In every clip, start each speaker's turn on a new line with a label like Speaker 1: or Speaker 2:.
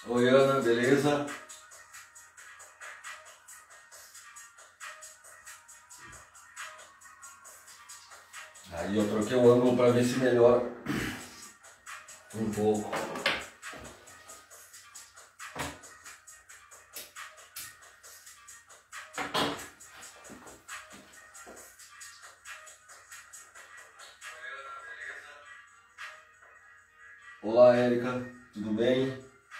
Speaker 1: Oi, Ana, beleza? Aí eu troquei o ângulo para ver se melhora um pouco. Olá, Érica, tudo bem?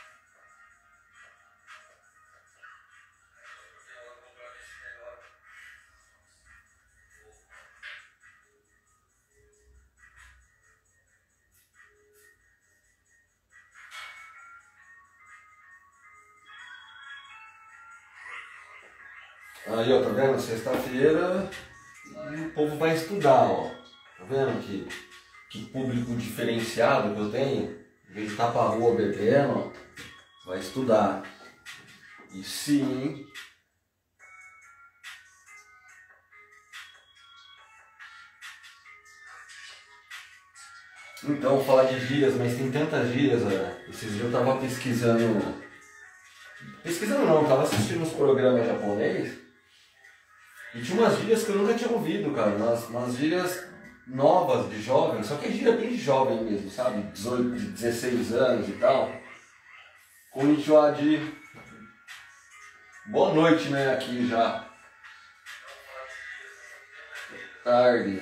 Speaker 1: Aí, ó, tá vendo? Sexta-feira o povo vai estudar, ó. Tá vendo que público diferenciado que eu tenho? Em vez de estar pra rua bebendo, ó, vai estudar. E sim. Então, vou falar de gírias, mas tem tantas gírias, né? Esses dias eu tava pesquisando. Pesquisando não, eu tava assistindo uns programas japoneses. E tinha umas gírias que eu nunca tinha ouvido, cara. Umas gírias novas, de jovem, só que é gíria bem de jovem mesmo, sabe? 18, 16 anos e tal. Konnichiwa de boa noite, né? Aqui já. Tarde.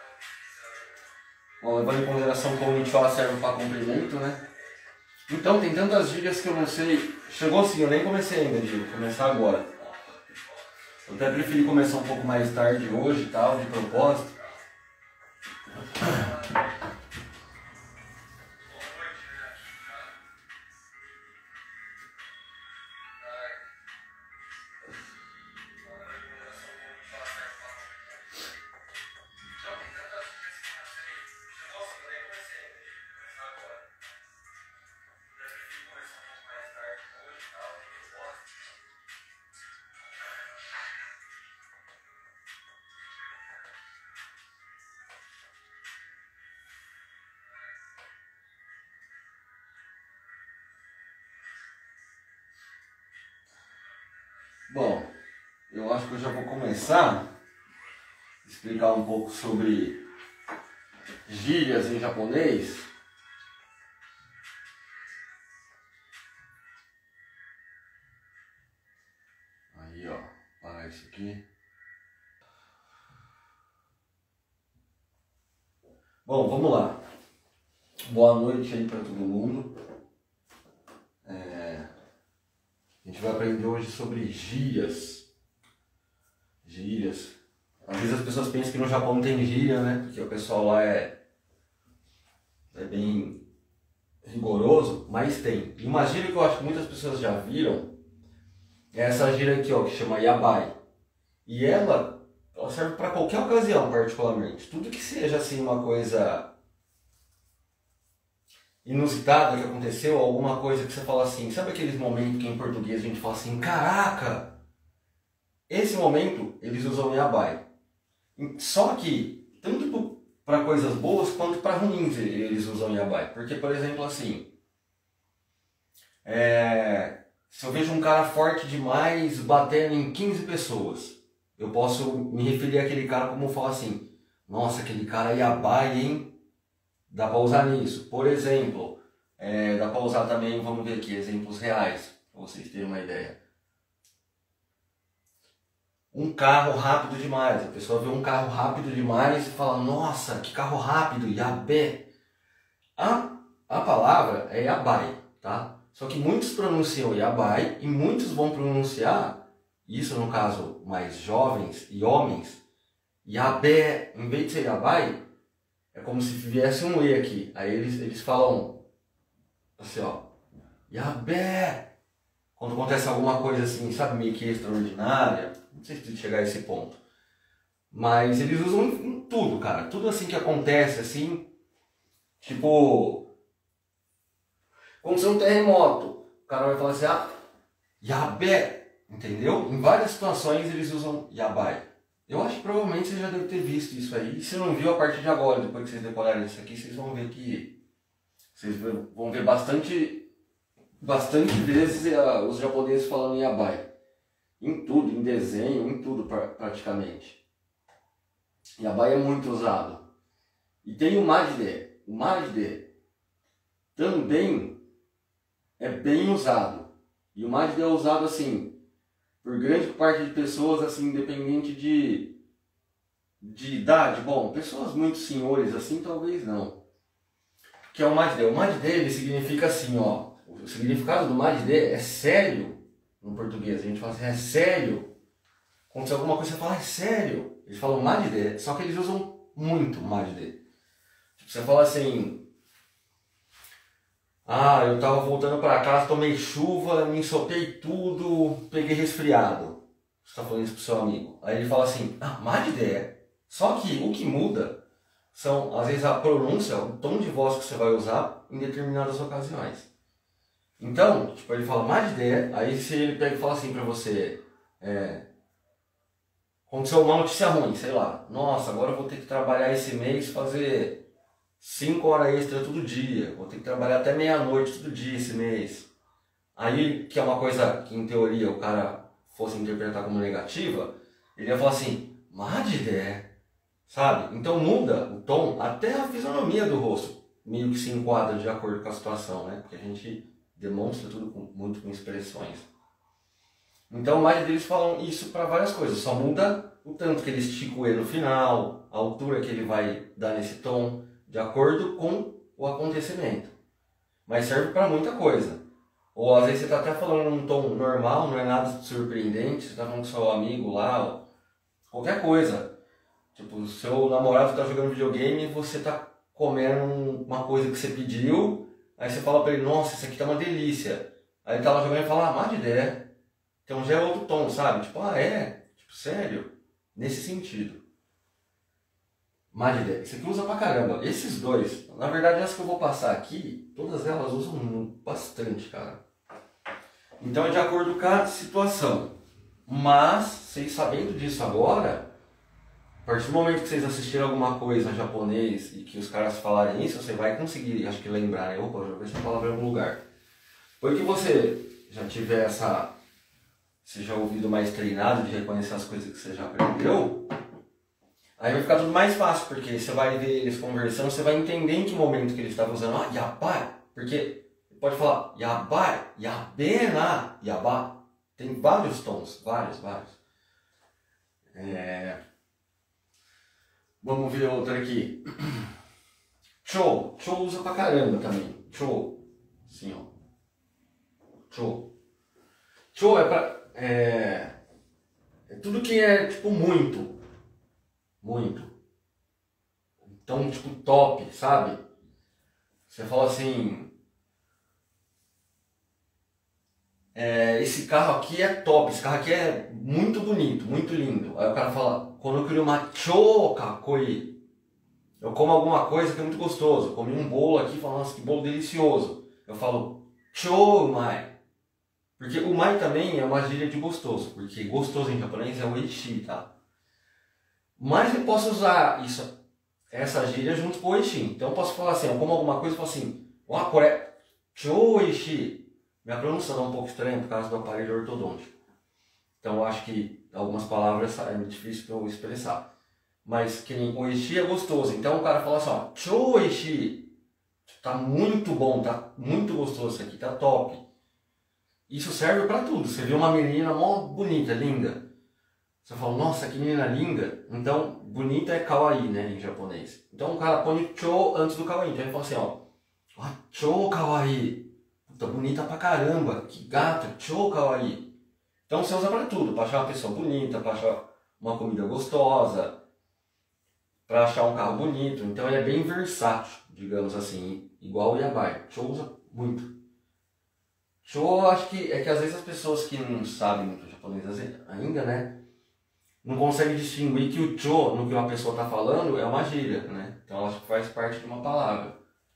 Speaker 1: Bom, levando em consideração que o konnichiwa serve para cumprimento, né? Então, tem tantas gírias que eu não sei. Chegou sim, eu nem comecei ainda, Diego. Vou começar agora. Eu até preferi começar um pouco mais tarde hoje e tal, de propósito. Bom, eu acho que eu já vou começar a explicar um pouco sobre gírias em japonês. Aí, ó, parar isso aqui. Bom, vamos lá. Boa noite aí para todo mundo. A gente vai aprender hoje sobre gírias. Gírias. Às vezes as pessoas pensam que no Japão não tem gíria, né? Porque o pessoal lá é bem rigoroso, mas tem. E uma gíria que eu acho que muitas pessoas já viram é essa gíria aqui, ó, que chama yabai. E ela serve para qualquer ocasião, particularmente. Tudo que seja assim uma coisa inusitada que aconteceu, alguma coisa que você fala assim, sabe aqueles momentos que em português a gente fala assim, caraca! Esse momento eles usam yabai. Só que, tanto para coisas boas quanto para ruins eles usam yabai. Porque, por exemplo, assim, se eu vejo um cara forte demais batendo em 15 pessoas, eu posso me referir àquele cara como falar assim, nossa, aquele cara é yabai, hein? Dá para usar nisso. Por exemplo, dá para usar também, vamos ver aqui, exemplos reais, para vocês terem uma ideia. Um carro rápido demais. A pessoa vê um carro rápido demais e fala, nossa, que carro rápido, yabe. A palavra é yabai, tá? Só que muitos pronunciam yabai e muitos vão pronunciar, isso no caso mais jovens e homens, yabe, em vez de ser yabai, é como se viesse um E aqui. Aí eles falam assim, ó, yabe. Quando acontece alguma coisa assim, sabe, meio que extraordinária, não sei se chegar a esse ponto. Mas eles usam em tudo, cara. Tudo assim que acontece, assim, tipo, aconteceu um terremoto. O cara vai falar assim, yabe, entendeu? Em várias situações eles usam yabai. Eu acho que provavelmente você já deve ter visto isso aí. E se não viu, a partir de agora, depois que vocês decorarem isso aqui, vocês vão ver que... Vocês vão ver bastante bastante vezes os japoneses falando yabai. Em tudo, em desenho, em tudo praticamente. Yabai é muito usado. E tem o majide. O majide também é bem usado. E o majide é usado assim, por grande parte de pessoas, assim, independente de idade. Bom, pessoas muito senhores assim, talvez não. Que é o majide. O majide, ele significa assim, ó. O significado do majide é sério. No português, a gente fala assim, é sério. Quando alguma coisa você fala, é sério. Eles falam majide, só que eles usam muito majide. Tipo, você fala assim, ah, eu tava voltando para casa, tomei chuva, me ensopei tudo, peguei resfriado. Você tá falando isso pro seu amigo. Aí ele fala assim, ah, majide é. Só que o que muda são, às vezes, a pronúncia, o tom de voz que você vai usar em determinadas ocasiões. Então, tipo, ele fala majide, aí se ele pega e fala assim pra você, aconteceu uma notícia ruim, sei lá, nossa, agora eu vou ter que trabalhar esse mês, fazer 5 horas extra todo dia, vou ter que trabalhar até meia-noite todo dia esse mês. Aí, que é uma coisa que em teoria o cara fosse interpretar como negativa, ele ia falar assim, majide, sabe? Então muda o tom, até a fisionomia do rosto meio que se enquadra de acordo com a situação, né? Porque a gente demonstra tudo muito com expressões. Então, mais deles falam isso para várias coisas. Só muda o tanto que ele estica o E no final, a altura que ele vai dar nesse tom, de acordo com o acontecimento. Mas serve para muita coisa. Ou às vezes você está até falando num tom normal, não é nada surpreendente, você está falando com seu amigo lá, qualquer coisa. Tipo, o seu namorado está jogando videogame e você está comendo uma coisa que você pediu. Aí você fala pra ele, nossa, isso aqui tá uma delícia. Aí ele tá lá jogando e fala, ah, majide. Então já é outro tom, sabe? Tipo, ah, é? Tipo, sério? Nesse sentido. Majide, isso aqui usa pra caramba. Esses dois, na verdade, as que eu vou passar aqui, todas elas usam bastante, cara. Então é de acordo com a situação. Mas, vocês sabendo disso agora, a partir do momento que vocês assistirem alguma coisa em japonês e que os caras falarem isso, você vai conseguir, acho que lembrar, né? Opa, eu já vi essa palavra em algum lugar. Depois que você já tiver seja ouvido mais treinado de reconhecer as coisas que você já aprendeu, aí vai ficar tudo mais fácil, porque você vai ver eles conversando, você vai entender em que momento que eles estavam usando, ah, yabai, porque pode falar yabai, yabena, yaba, tem vários tons, vários. Vamos ver outra aqui. Cho usa pra caramba também. Cho. Assim, ó. Cho é pra... É tudo que é, tipo, muito. Então, tipo, top, sabe? Você fala assim... esse carro aqui é top, esse carro aqui é muito bonito, muito lindo. Aí o cara fala, quando eu queria uma cho kakoi, eu como alguma coisa que é muito gostoso. Eu comi um bolo aqui e falo, nossa, que bolo delicioso. Eu falo, cho umai. Porque umai também é uma gíria de gostoso, porque gostoso em japonês é oishi, tá? Mas eu posso usar essa gíria junto com oishi. Então eu posso falar assim, eu como alguma coisa e falo assim, ah, kore, cho oishi. Minha pronúncia está um pouco estranha por causa do aparelho ortodôntico. Então eu acho que algumas palavras é difícil para eu expressar. Mas que nem oishi é gostoso. Então o cara fala assim, ó, chou oishi. Tá muito bom, tá muito gostoso isso aqui, tá top. Isso serve para tudo. Você vê uma menina mó bonita, linda. Você fala, nossa, que menina linda. Então, bonita é kawaii, né, em japonês. Então o cara põe chou antes do kawaii. Então ele fala assim, ó, ah, chou kawaii. Puta, bonita pra caramba, que gata, chou kawaii. Então você usa pra tudo, pra achar uma pessoa bonita, pra achar uma comida gostosa, pra achar um carro bonito. Então ele é bem versátil, digamos assim, igual o yabai. Chou usa muito. Chou, acho que é que às vezes as pessoas que não sabem muito japonês ainda, né, não conseguem distinguir que o chou, no que uma pessoa tá falando, é uma gíria, né. Então ela acho que faz parte de uma palavra.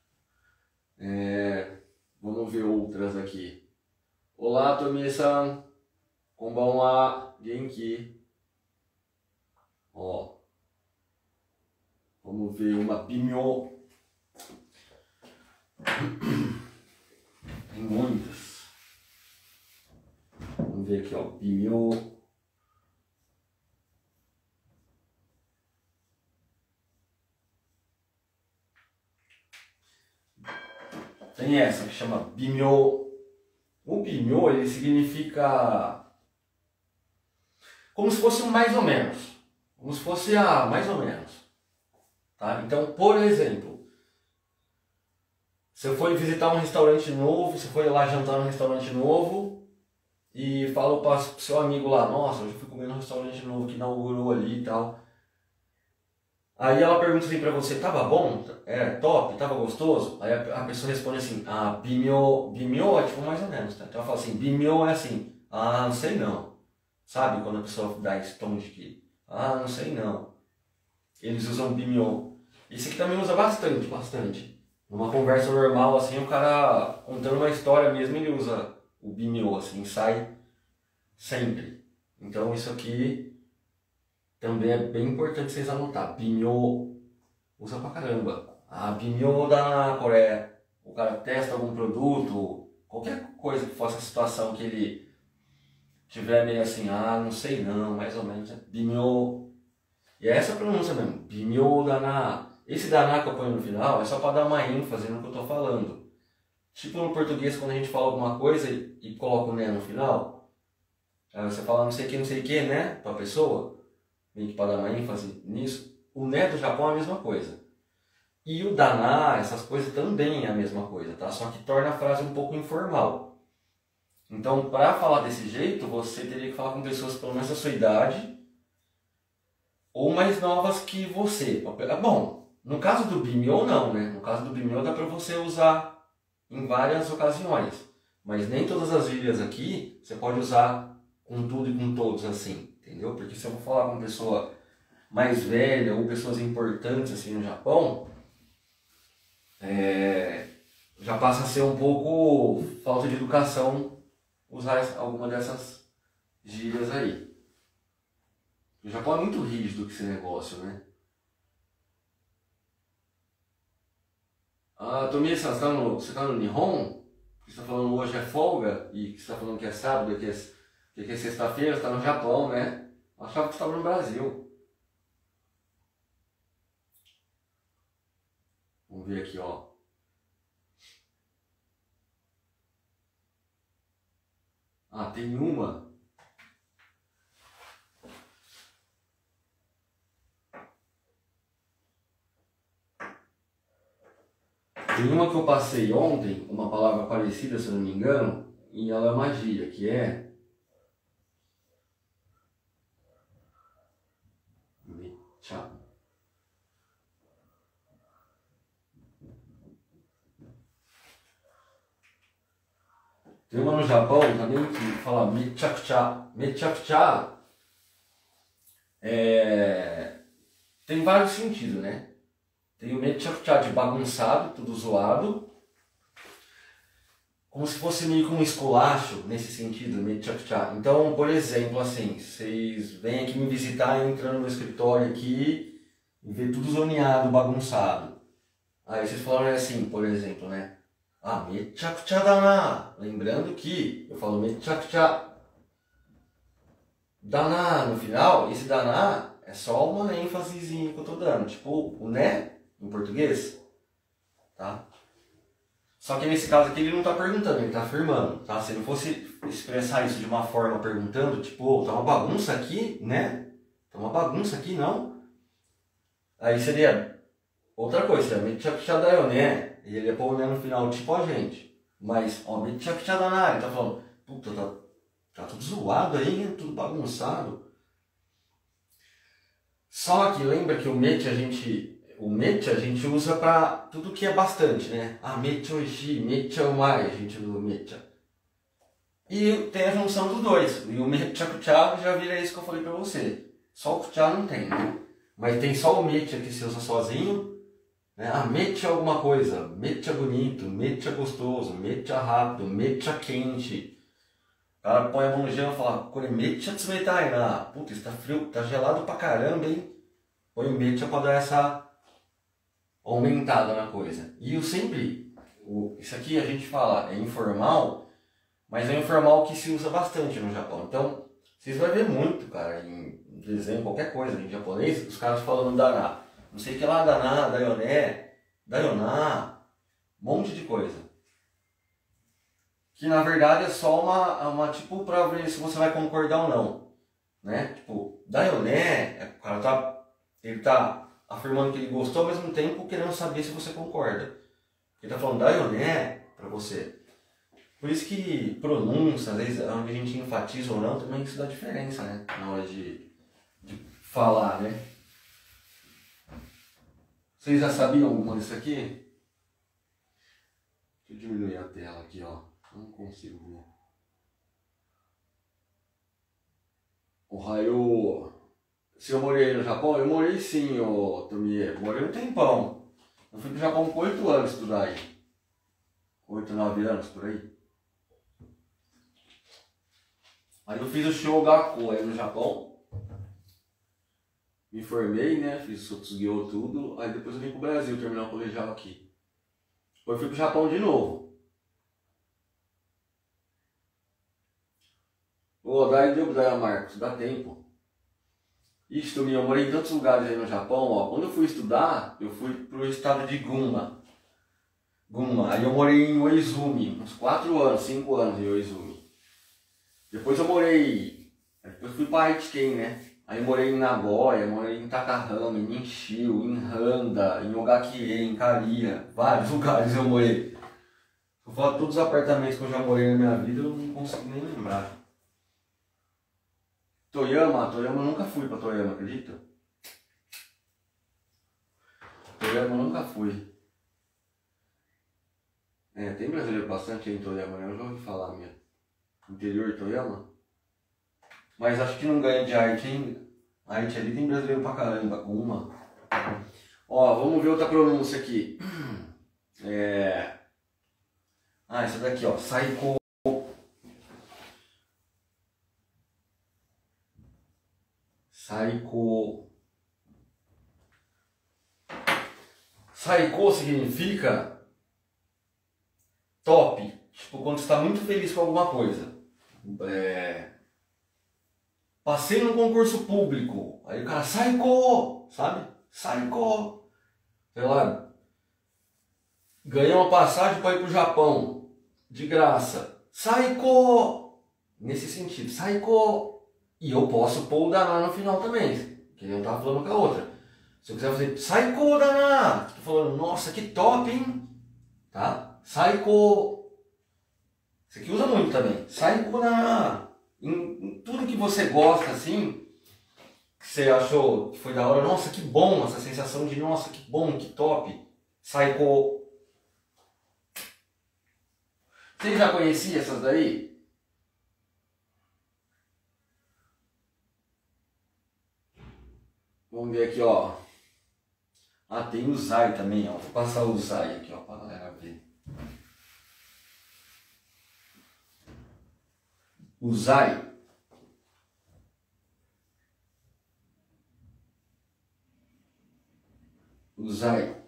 Speaker 1: Vamos ver outras aqui. Olá, Tomie-san. Konbanwa. Genki. Ó. Vamos ver uma bimyo. Tem muitas. Vamos ver aqui, ó. Bimyo. Tem essa que chama Bimyo. O Bimyo, ele significa como se fosse um mais ou menos. Como se fosse mais ou menos. Tá? Então, por exemplo, você foi visitar um restaurante novo, você foi lá jantar num restaurante novo e falou para o seu amigo lá, nossa, hoje eu fui comer num restaurante novo que inaugurou ali e tal. Aí ela pergunta assim pra você, tava bom? É top? Tava gostoso? Aí a pessoa responde assim, bimyo, bimyo é tipo mais ou menos, tá? Então ela fala assim, bimyo é assim, não sei não. Sabe quando a pessoa dá esse tom de que, não sei não. Eles usam bimyo. Esse aqui também usa bastante, bastante. Numa conversa normal, assim, o cara contando uma história mesmo, ele usa o bimyo, assim, sai sempre. Então isso aqui também é bem importante vocês anotar. Bimyo usa pra caramba. Bimyo da Coreia. O cara testa algum produto, qualquer coisa que fosse a situação que ele tiver meio assim, não sei não, mais ou menos. Bimyo. E é essa a pronúncia mesmo. Bimyo dana. Esse dana que eu ponho no final é só pra dar uma ênfase no que eu tô falando. Tipo no português, quando a gente fala alguma coisa e coloca o né no final, aí você fala não sei o que, né, pra pessoa. Meio que para dar uma ênfase nisso, o né do Japão é a mesma coisa. E o daná, essas coisas também é a mesma coisa, tá? Só que torna a frase um pouco informal. Então, para falar desse jeito, você teria que falar com pessoas pelo menos da sua idade ou mais novas que você. Bom, no caso do bimyo não, né? No caso do bimyo dá para você usar em várias ocasiões. Mas nem todas as gírias aqui você pode usar com tudo e com todos assim. Entendeu? Porque se eu vou falar com uma pessoa mais velha ou pessoas importantes assim no Japão, já passa a ser um pouco falta de educação usar alguma dessas gírias aí. O Japão é muito rígido com esse negócio, né? Tomi-san, você tá no Nihon? Que você tá falando hoje é folga e que você tá falando que é sábado e que é sexta-feira, você tá no Japão, né? Eu achava que você estava no Brasil. Vamos ver aqui, ó. Tem uma. Tem uma que eu passei ontem, uma palavra parecida, se eu não me engano, e ela é magia, que é mecha. Tem uma no Japão também que fala mechakucha. Mechakucha tem vários sentidos, né? Tem o mechakucha de bagunçado, tudo zoado. Como se fosse meio que um esculacho nesse sentido, mechakucha. Então, por exemplo, assim, vocês vêm aqui me visitar entrando no meu escritório aqui e vê tudo zoneado, bagunçado. Aí vocês falaram assim, por exemplo, né? Mechakucha da na. Lembrando que eu falo mechakucha da na no final, esse da na é só uma ênfasezinha que eu tô dando, tipo o né em português, tá? Só que nesse caso aqui ele não tá perguntando, ele tá afirmando, tá? Se ele fosse expressar isso de uma forma perguntando, tipo, tá uma bagunça aqui, né? Tá uma bagunça aqui, não? Aí seria outra coisa, seria mechakucha da yo né? E ele ia pôr o né no final, tipo a gente. Mas, mechakucha da na, ele tá falando, puta, tá tudo zoado aí, né? Tudo bagunçado. Só que lembra que o mecha a gente usa pra tudo que é bastante, né? Mecha oishi, mecha umai, a gente usa o mecha. E tem a junção dos dois. E o mechakucha já vira isso que eu falei pra você. Só o kucha não tem, né? Mas tem só o mecha que se usa sozinho. Né? Mecha alguma coisa, mecha bonito, mecha gostoso, mecha rápido, mecha quente. O cara põe a mão no gelo e fala, kore mecha tsumetai na. Puta, isso tá frio, tá gelado pra caramba, hein? Põe o mecha pra dar essa aumentada na coisa. E eu sempre, isso aqui a gente fala, é informal, Mas é um informal que se usa bastante no Japão. Então, vocês vão ver muito, cara, em desenho, qualquer coisa em japonês, os caras falando daná. Não sei o que lá, daná, daioné, daioná, um monte de coisa. Que na verdade é só uma tipo, pra ver se você vai concordar ou não. Né? Tipo, daioné, o cara ele tá afirmando que ele gostou ao mesmo tempo querendo saber se você concorda. Ele tá falando daioné pra você. Por isso que pronúncia, às vezes, onde a gente enfatiza ou não, também isso dá diferença, né? Na hora de falar, né? Vocês já sabiam alguma disso aqui? Deixa eu diminuir a tela aqui, ó. Não consigo ver. Ohayou. Se eu morei no Japão, eu morei sim, ô Tomie. Morei um tempão. Eu fui pro Japão com 8 anos estudar aí. 8, 9 anos por aí. Aí eu fiz o Shogaku aí no Japão. Me formei, né? Fiz o Sotsugyo tudo. Aí depois eu vim pro Brasil terminar o colegial aqui. Depois eu fui pro Japão de novo. Ô, daí, Marcos, dá tempo. Ixi, eu morei em tantos lugares aí no Japão, ó. Quando eu fui estudar, eu fui pro estado de Gunma. Aí eu morei em Oizumi, uns 4 anos, 5 anos em Oizumi. Depois eu fui pra Aichiken, né? Aí eu morei em Nagoya, morei em Takahama, em Inshio, em Handa, em Ogakie, em Kariya. Vários lugares eu morei. Eu falo todos os apartamentos que eu já morei na minha vida, eu não consigo nem lembrar. Toyama eu nunca fui pra Toyama, acredita? Toyama eu nunca fui. É, tem brasileiro bastante aí em Toyama, né? Eu já ouvi falar mesmo. Interior de Toyama. Mas acho que não ganha de arte ainda. A arte ali tem brasileiro pra caramba, com uma. Ó, vamos ver outra pronúncia aqui. Essa daqui, ó. Saiko. Saiko significa top. Tipo, quando você está muito feliz com alguma coisa. Passei num concurso público. Aí o cara, Saiko! Sabe? Saiko! Sei lá. Ganhei uma passagem para ir pro Japão. De graça. Saiko! Nesse sentido. Saiko! E eu posso pôr o daná no final também. Que eu tava falando com a outra. Se eu quiser fazer Saiko daná! Tô falando, nossa, que top, hein? Tá? Saiko! Isso aqui usa muito também. Saiko daná! Em tudo que você gosta, assim, que você achou que foi da hora, nossa, que bom, essa sensação de, nossa, que bom, que top. Saiko! Você já conhecia essas daí? Vamos ver aqui, ó. Ah, tem o Zai também, ó. Vou passar o Zai aqui, ó, pra galera ver. O Zai. O Zai.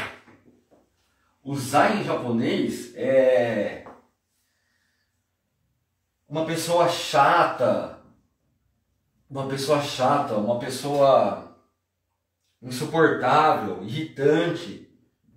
Speaker 1: O Zai em japonês é uma pessoa chata. Uma pessoa insuportável, irritante.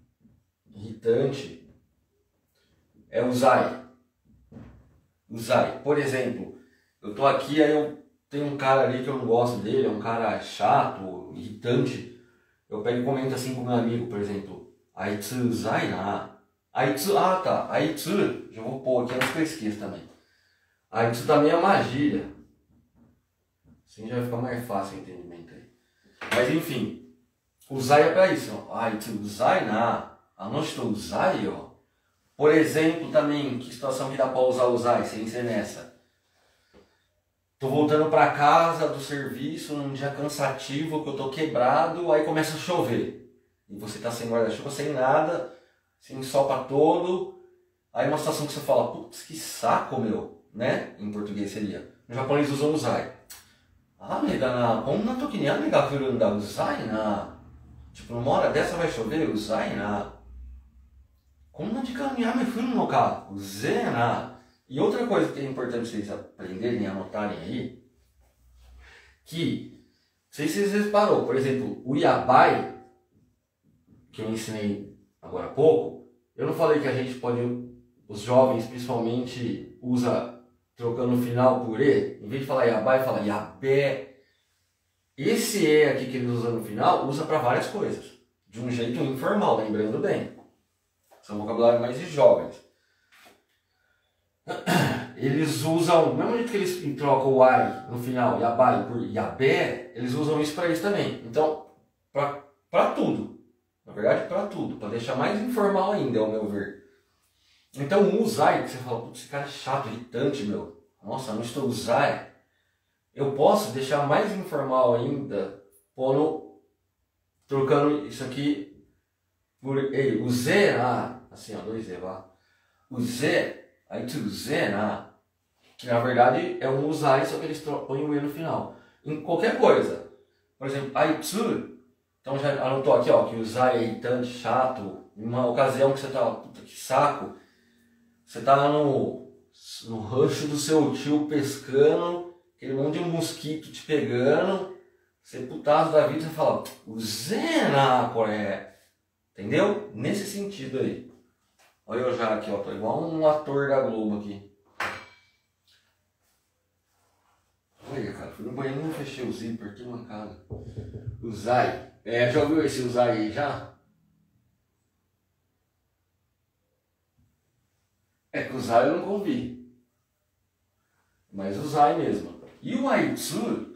Speaker 1: É o Zai. O Zai. Por exemplo, eu tô aqui, aí eu tenho um cara ali que eu não gosto dele, é um cara chato, irritante. Eu pego e comento assim com meu amigo, por exemplo, Aitsu Zai na. Aitsu, tá. Aitsu, já vou pôr aqui antes que eu esqueça também. Aitsu também é uma gíria. Assim já vai ficar mais fácil o entendimento aí. Mas enfim, o Zai é pra isso, ó. Aitsu Zai na. Anoshito Zai, ó. Por exemplo, também, que situação que dá pra usar o Zai sem ser nessa? Tô voltando pra casa do serviço num dia cansativo, que eu tô quebrado, aí começa a chover. E você tá sem guarda-chuva, sem nada, sem sol pra todo. Aí uma situação que você fala, putz, que saco, meu, né? Em português seria. No japonês usam o Zai. Tipo, numa hora dessa vai chover, o Zai na. E outra coisa que é importante vocês aprenderem e anotarem aí, que, não sei se vocês reparou, por exemplo, o yabai, que eu ensinei agora há pouco, eu não falei que a gente pode, os jovens principalmente, usa trocando o final por e, em vez de falar yabai, fala yabé. Esse e aqui que eles usam no final, usa para várias coisas, de um jeito informal, lembrando bem. São vocabulário mais de jovens. Eles usam, do mesmo jeito que eles trocam o ai no final, yabai por yabé, eles usam isso para isso também. Então, para tudo. Na verdade, para tudo. Para deixar mais informal ainda, ao meu ver. Então, o usai, que você fala, putz, esse cara é chato, irritante, meu. Nossa, não estou usai. Eu posso deixar mais informal ainda, trocando isso aqui por ei, o Z, assim, ó, 2 Z, vá. O Z, aí tu Z, que na verdade é um usai, só que eles põem o E no final. Em qualquer coisa. Por exemplo, aitsu, então já anotou aqui, ó, que usai é irritante, chato, em uma ocasião que você tá, puta que saco, você tá no rancho do seu tio pescando, aquele monte de mosquito te pegando, você putado da vida, você fala, usena, Coreia. Entendeu? Nesse sentido aí. Olha eu já aqui, ó, tô igual um ator da Globo aqui. Olha, cara, fui no banheiro e não fechei o zíper, que mancada. Usai. Já ouviu esse usai aí já? É que usai eu nunca ouvi. Mas usai mesmo. E o aitsu?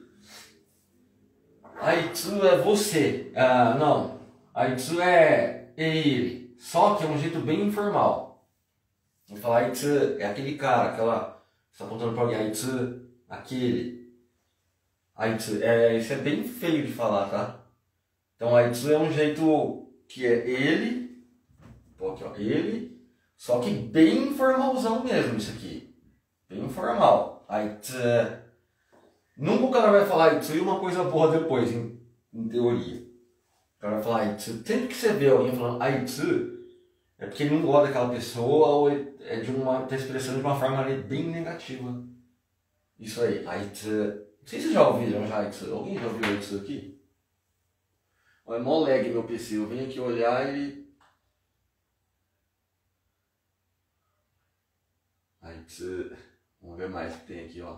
Speaker 1: Aitsu é você. Não. Aitsu é ele. Só que é um jeito bem informal. Vou falar aitsu é aquele cara, aquela. Você está apontando para alguém, aitsu, aquele. Aitsu, isso é bem feio de falar, tá? Então aitsu é um jeito que é ele. Pô, aqui, ó, ele. Só que bem informalzão mesmo isso aqui. Bem informal. Aitsu. Nunca o cara vai falar aitsu e uma coisa boa depois, em teoria. O cara vai falar aitsu. Sempre que você vê alguém falando aitsu, é porque ele não gosta daquela pessoa ou tá expressando de uma forma bem negativa. Isso aí, aitsu. Não sei se vocês já ouviram já aitsu. Alguém já ouviu aitsu aqui? É mó lag meu PC. Eu venho aqui olhar e... Aitsu. Vamos ver mais o que tem aqui, ó.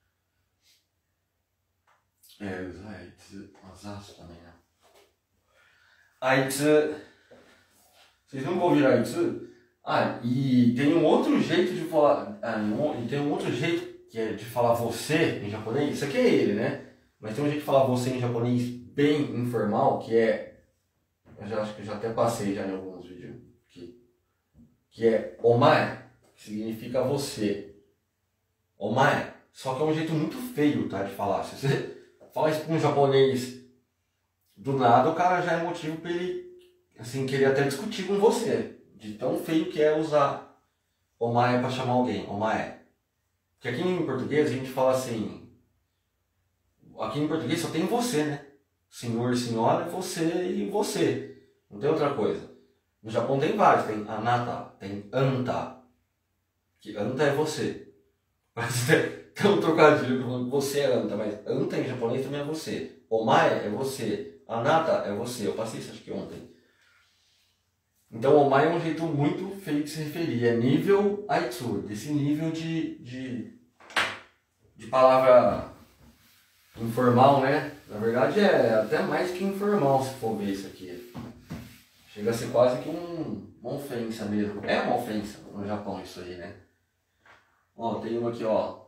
Speaker 1: Aitsu. Azaço também, né? Aitsu. Vocês não ouviram aitsu? E tem um outro jeito de falar. E tem um outro jeito que é de falar você em japonês. Isso aqui é ele, né? Mas tem um jeito de falar você em japonês bem informal, que é. Eu acho que eu já até passei já em alguns vídeos aqui. Que é omae, que significa você. Omae. Só que é um jeito muito feio, tá? De falar. Se você fala isso para um japonês do nada, o cara já é motivo para ele assim, querer até discutir com você. De tão feio que é usar omae para chamar alguém. Omae. Porque aqui em português a gente fala assim. Aqui em português só tem você, né? Senhor, senhora, você e você. Não tem outra coisa. No Japão tem vários. Tem anata, tem anta. Que anta é você. Mas tem um trocadilho falando você é anta, mas anta em japonês também é você. Omae é você. Anata é você. Eu passei isso acho que ontem. Então omae é um jeito muito feio de se referir. É nível aitsu. Desse nível de palavra informal, né? Na verdade é até mais que informal se for ver isso aqui. Chega a ser quase que uma ofensa mesmo. É uma ofensa no Japão isso aí, né? Ó, tem uma aqui, ó.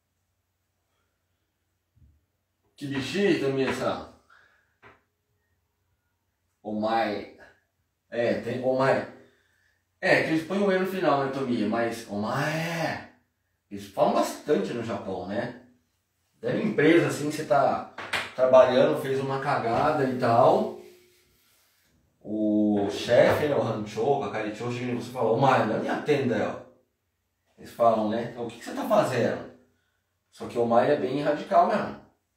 Speaker 1: Kibishi também essa. Omae. Tem omae. Que eles põem o E no final, né, Tomiya? Mas omae. Eles falam bastante no Japão, né? Deve empresa assim, você tá trabalhando, fez uma cagada e tal. O chefe, né, o Hancho, o Kakaricho, chega em você e fala, omae, não me atenda, ó. Eles falam, né? Então, o que você tá fazendo? Só que o omae é bem radical mesmo.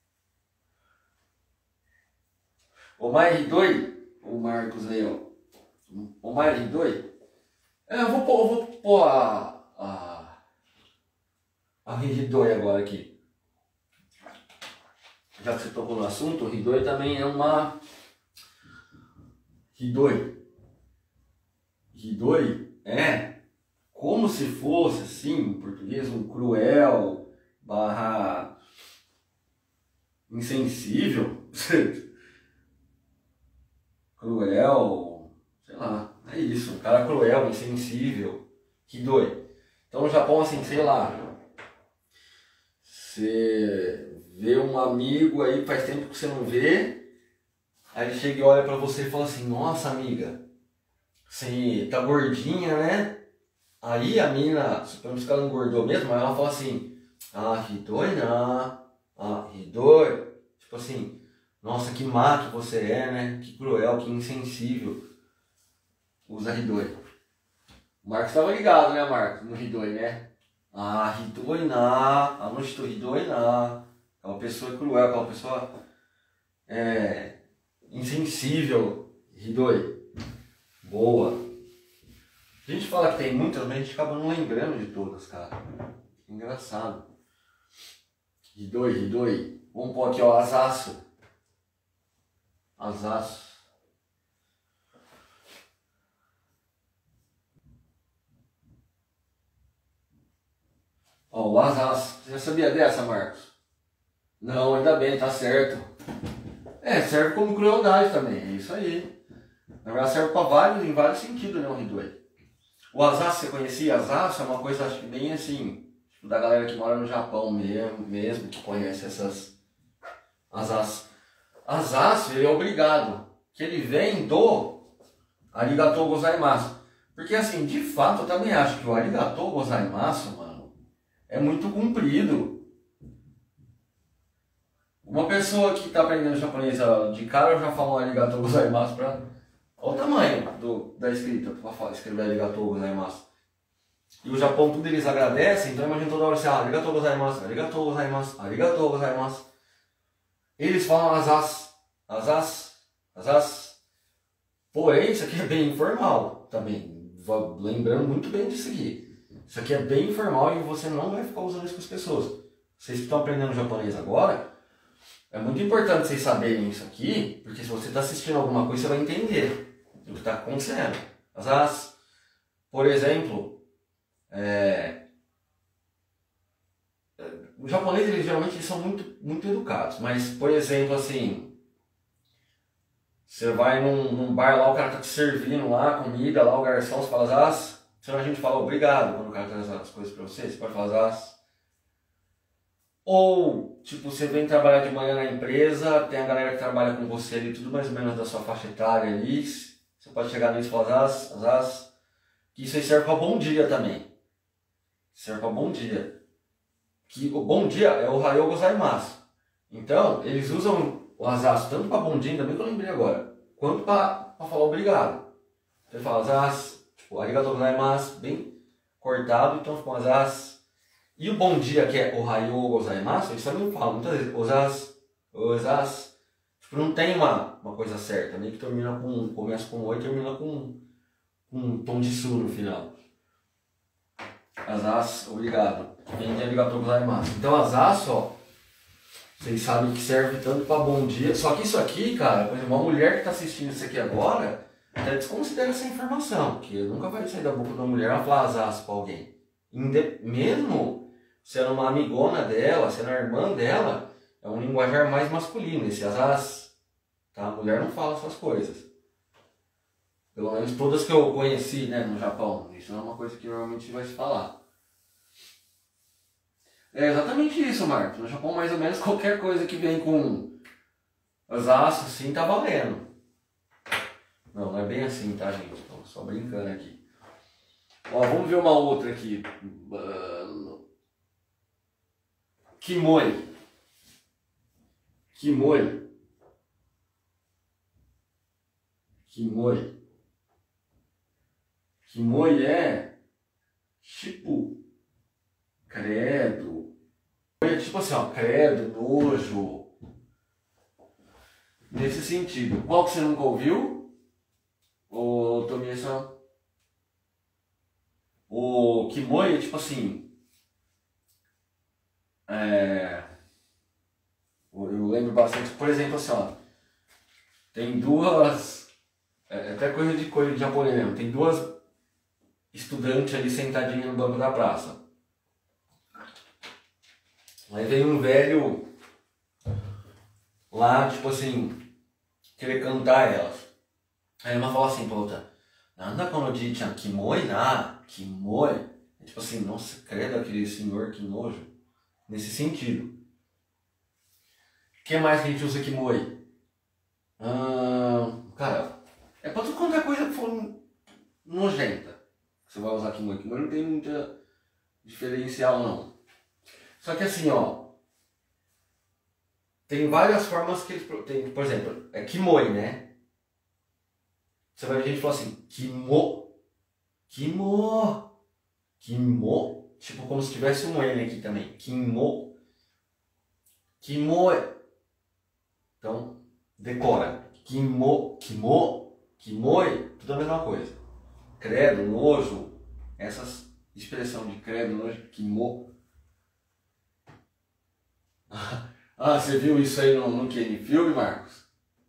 Speaker 1: Omae Hidoi, o Marcos aí, ó. Omae Hidoi. Eu vou pôr a Hidoi agora aqui. Já que você tocou no assunto, o Hidoi também é uma... Hidoi é como se fosse, assim, em português, um cruel barra insensível. Cruel, sei lá, é isso. Um cara cruel, insensível. Hidoi. Então no Japão, assim, sei lá, você vê um amigo aí, faz tempo que você não vê, aí ele chega e olha pra você e fala assim, nossa amiga, você tá gordinha, né? Aí a mina, suponhamos que ela engordou mesmo, aí ela fala assim, ah, Hidoi não, ah, Hidoi, tipo assim, nossa, que má que você é, né? Que cruel, que insensível. Usa Hidoi. O Marcos estava ligado, né, Marcos? No Hidoi, né? Ah, Hidoi na, a noite do Hidoi na. Aquela pessoa cruel, aquela pessoa insensível. Hidoi. Boa. A gente fala que tem muitas, mas a gente acaba não lembrando de todas, cara. Engraçado. Hidoi, Hidoi. Vamos pôr aqui, ó, Azaço. Azaço. Ó, o Azaço. Você já sabia dessa, Marcos? Não, ainda bem, tá certo. Serve como crueldade também, é isso aí. Na verdade serve em vários sentidos, né, o Hidoi. O Azaço, você conhecia? Azaço é uma coisa, acho que bem assim, tipo, da galera que mora no Japão mesmo que conhece essas Azaço. Azaço, ele é obrigado, que ele vem do Arigatou gozaimasu. Porque assim, de fato, eu também acho que o Arigatou gozaimasu, mano, é muito comprido. Uma pessoa que está aprendendo japonês de cara, eu já falo Arigatou gozaimasu pra... Olha o tamanho da escrita para escrever Arigatou gozaimasu. E o Japão, tudo eles agradecem, então imagina toda hora você, Arigatou gozaimasu, Arigatou gozaimasu, Arigatou gozaimasu. Eles falam Azaço, Azaço, Azaço. Porém, isso aqui é bem informal também. Lembrando muito bem disso aqui. Isso aqui é bem informal e você não vai ficar usando isso com as pessoas. Vocês que estão aprendendo japonês agora, é muito importante vocês saberem isso aqui, porque se você está assistindo alguma coisa, você vai entender o que está acontecendo. Azaço. Por exemplo, os japoneses, eles geralmente são muito educados, mas, por exemplo, assim, você vai num bar lá, o cara tá te servindo lá, comida lá, o garçom, você fala Azaço. Senão a gente fala obrigado quando o cara traz as coisas pra você pode falar Azaço. Ou, tipo, você vem trabalhar de manhã na empresa, tem a galera que trabalha com você ali, tudo mais ou menos da sua faixa etária ali, você pode chegar neles e falar Azaço, Azaço. Isso aí serve para bom dia também. Serve para bom dia. Que o bom dia é o Ohayou gozaimasu. Então, eles usam o Azaço tanto para bom dia, ainda bem que eu lembrei agora, quanto para falar obrigado. Então ele fala Azaço, tipo, Arigatou gozaimasu, bem cortado, então fica um Azaço. E o bom dia, que é Ohayou gozaimasu, eles também falam muitas vezes Ozaço, Ozaço. Tipo, não tem uma coisa certa, meio que começa com oi e termina com um tom de su no final. Azaço, obrigado. Vem de Arigatou gozaimasu. Então Azaço, ó, vocês sabem que serve tanto para bom dia. Só que isso aqui, cara, por exemplo, uma mulher que está assistindo isso aqui agora, até desconsidera essa informação, porque nunca vai sair da boca de uma mulher ela falar Azaço para alguém. Mesmo sendo uma amigona dela, sendo a irmã dela, é um linguajar mais masculino, esse Azaço. Tá? A mulher não fala essas coisas. Pelo menos todas que eu conheci, né, no Japão. Isso não é uma coisa que normalmente vai se falar. É exatamente isso, Marcos. No Japão, mais ou menos, qualquer coisa que vem com Azaço, assim, tá valendo. Não é bem assim, tá, gente? Tô só brincando aqui. Ó, vamos ver uma outra aqui. Kimoi. Kimoi. Kimoi. Kimoi é tipo credo. É tipo assim, ó, credo, nojo. Nesse sentido. Qual que você nunca ouviu? Ô, Tomiya-san? O Kimoi é tipo assim, Eu lembro bastante, por exemplo, assim, ó, tem duas, até coisa de japonês mesmo, tem duas estudantes ali sentadinhas no banco da praça. Aí vem um velho lá, tipo assim, querer cantar elas. Aí uma fala assim pra outra, Nanda kono ji-chan, kimoi na, kimoi. Tipo assim, nossa, credo aquele senhor, que nojo. Nesse sentido. O que mais que a gente usa kimoi? Cara, é pra tudo quanto é coisa que for nojenta. Você vai usar kimoi. Kimoi não tem muita diferencial não. Só que assim, ó, tem várias formas que eles tem, por exemplo, é kimoi, né? Você vai ver gente falar assim, kimo, kimo, kimo, tipo como se tivesse um N aqui também, kimo, kimoi. Então, decora, kimo, kimo, kimoi, tudo a mesma coisa. Credo, nojo, essas expressão de credo, nojo, kimo. Ah, você viu isso aí no Kenny Filme, Marcos?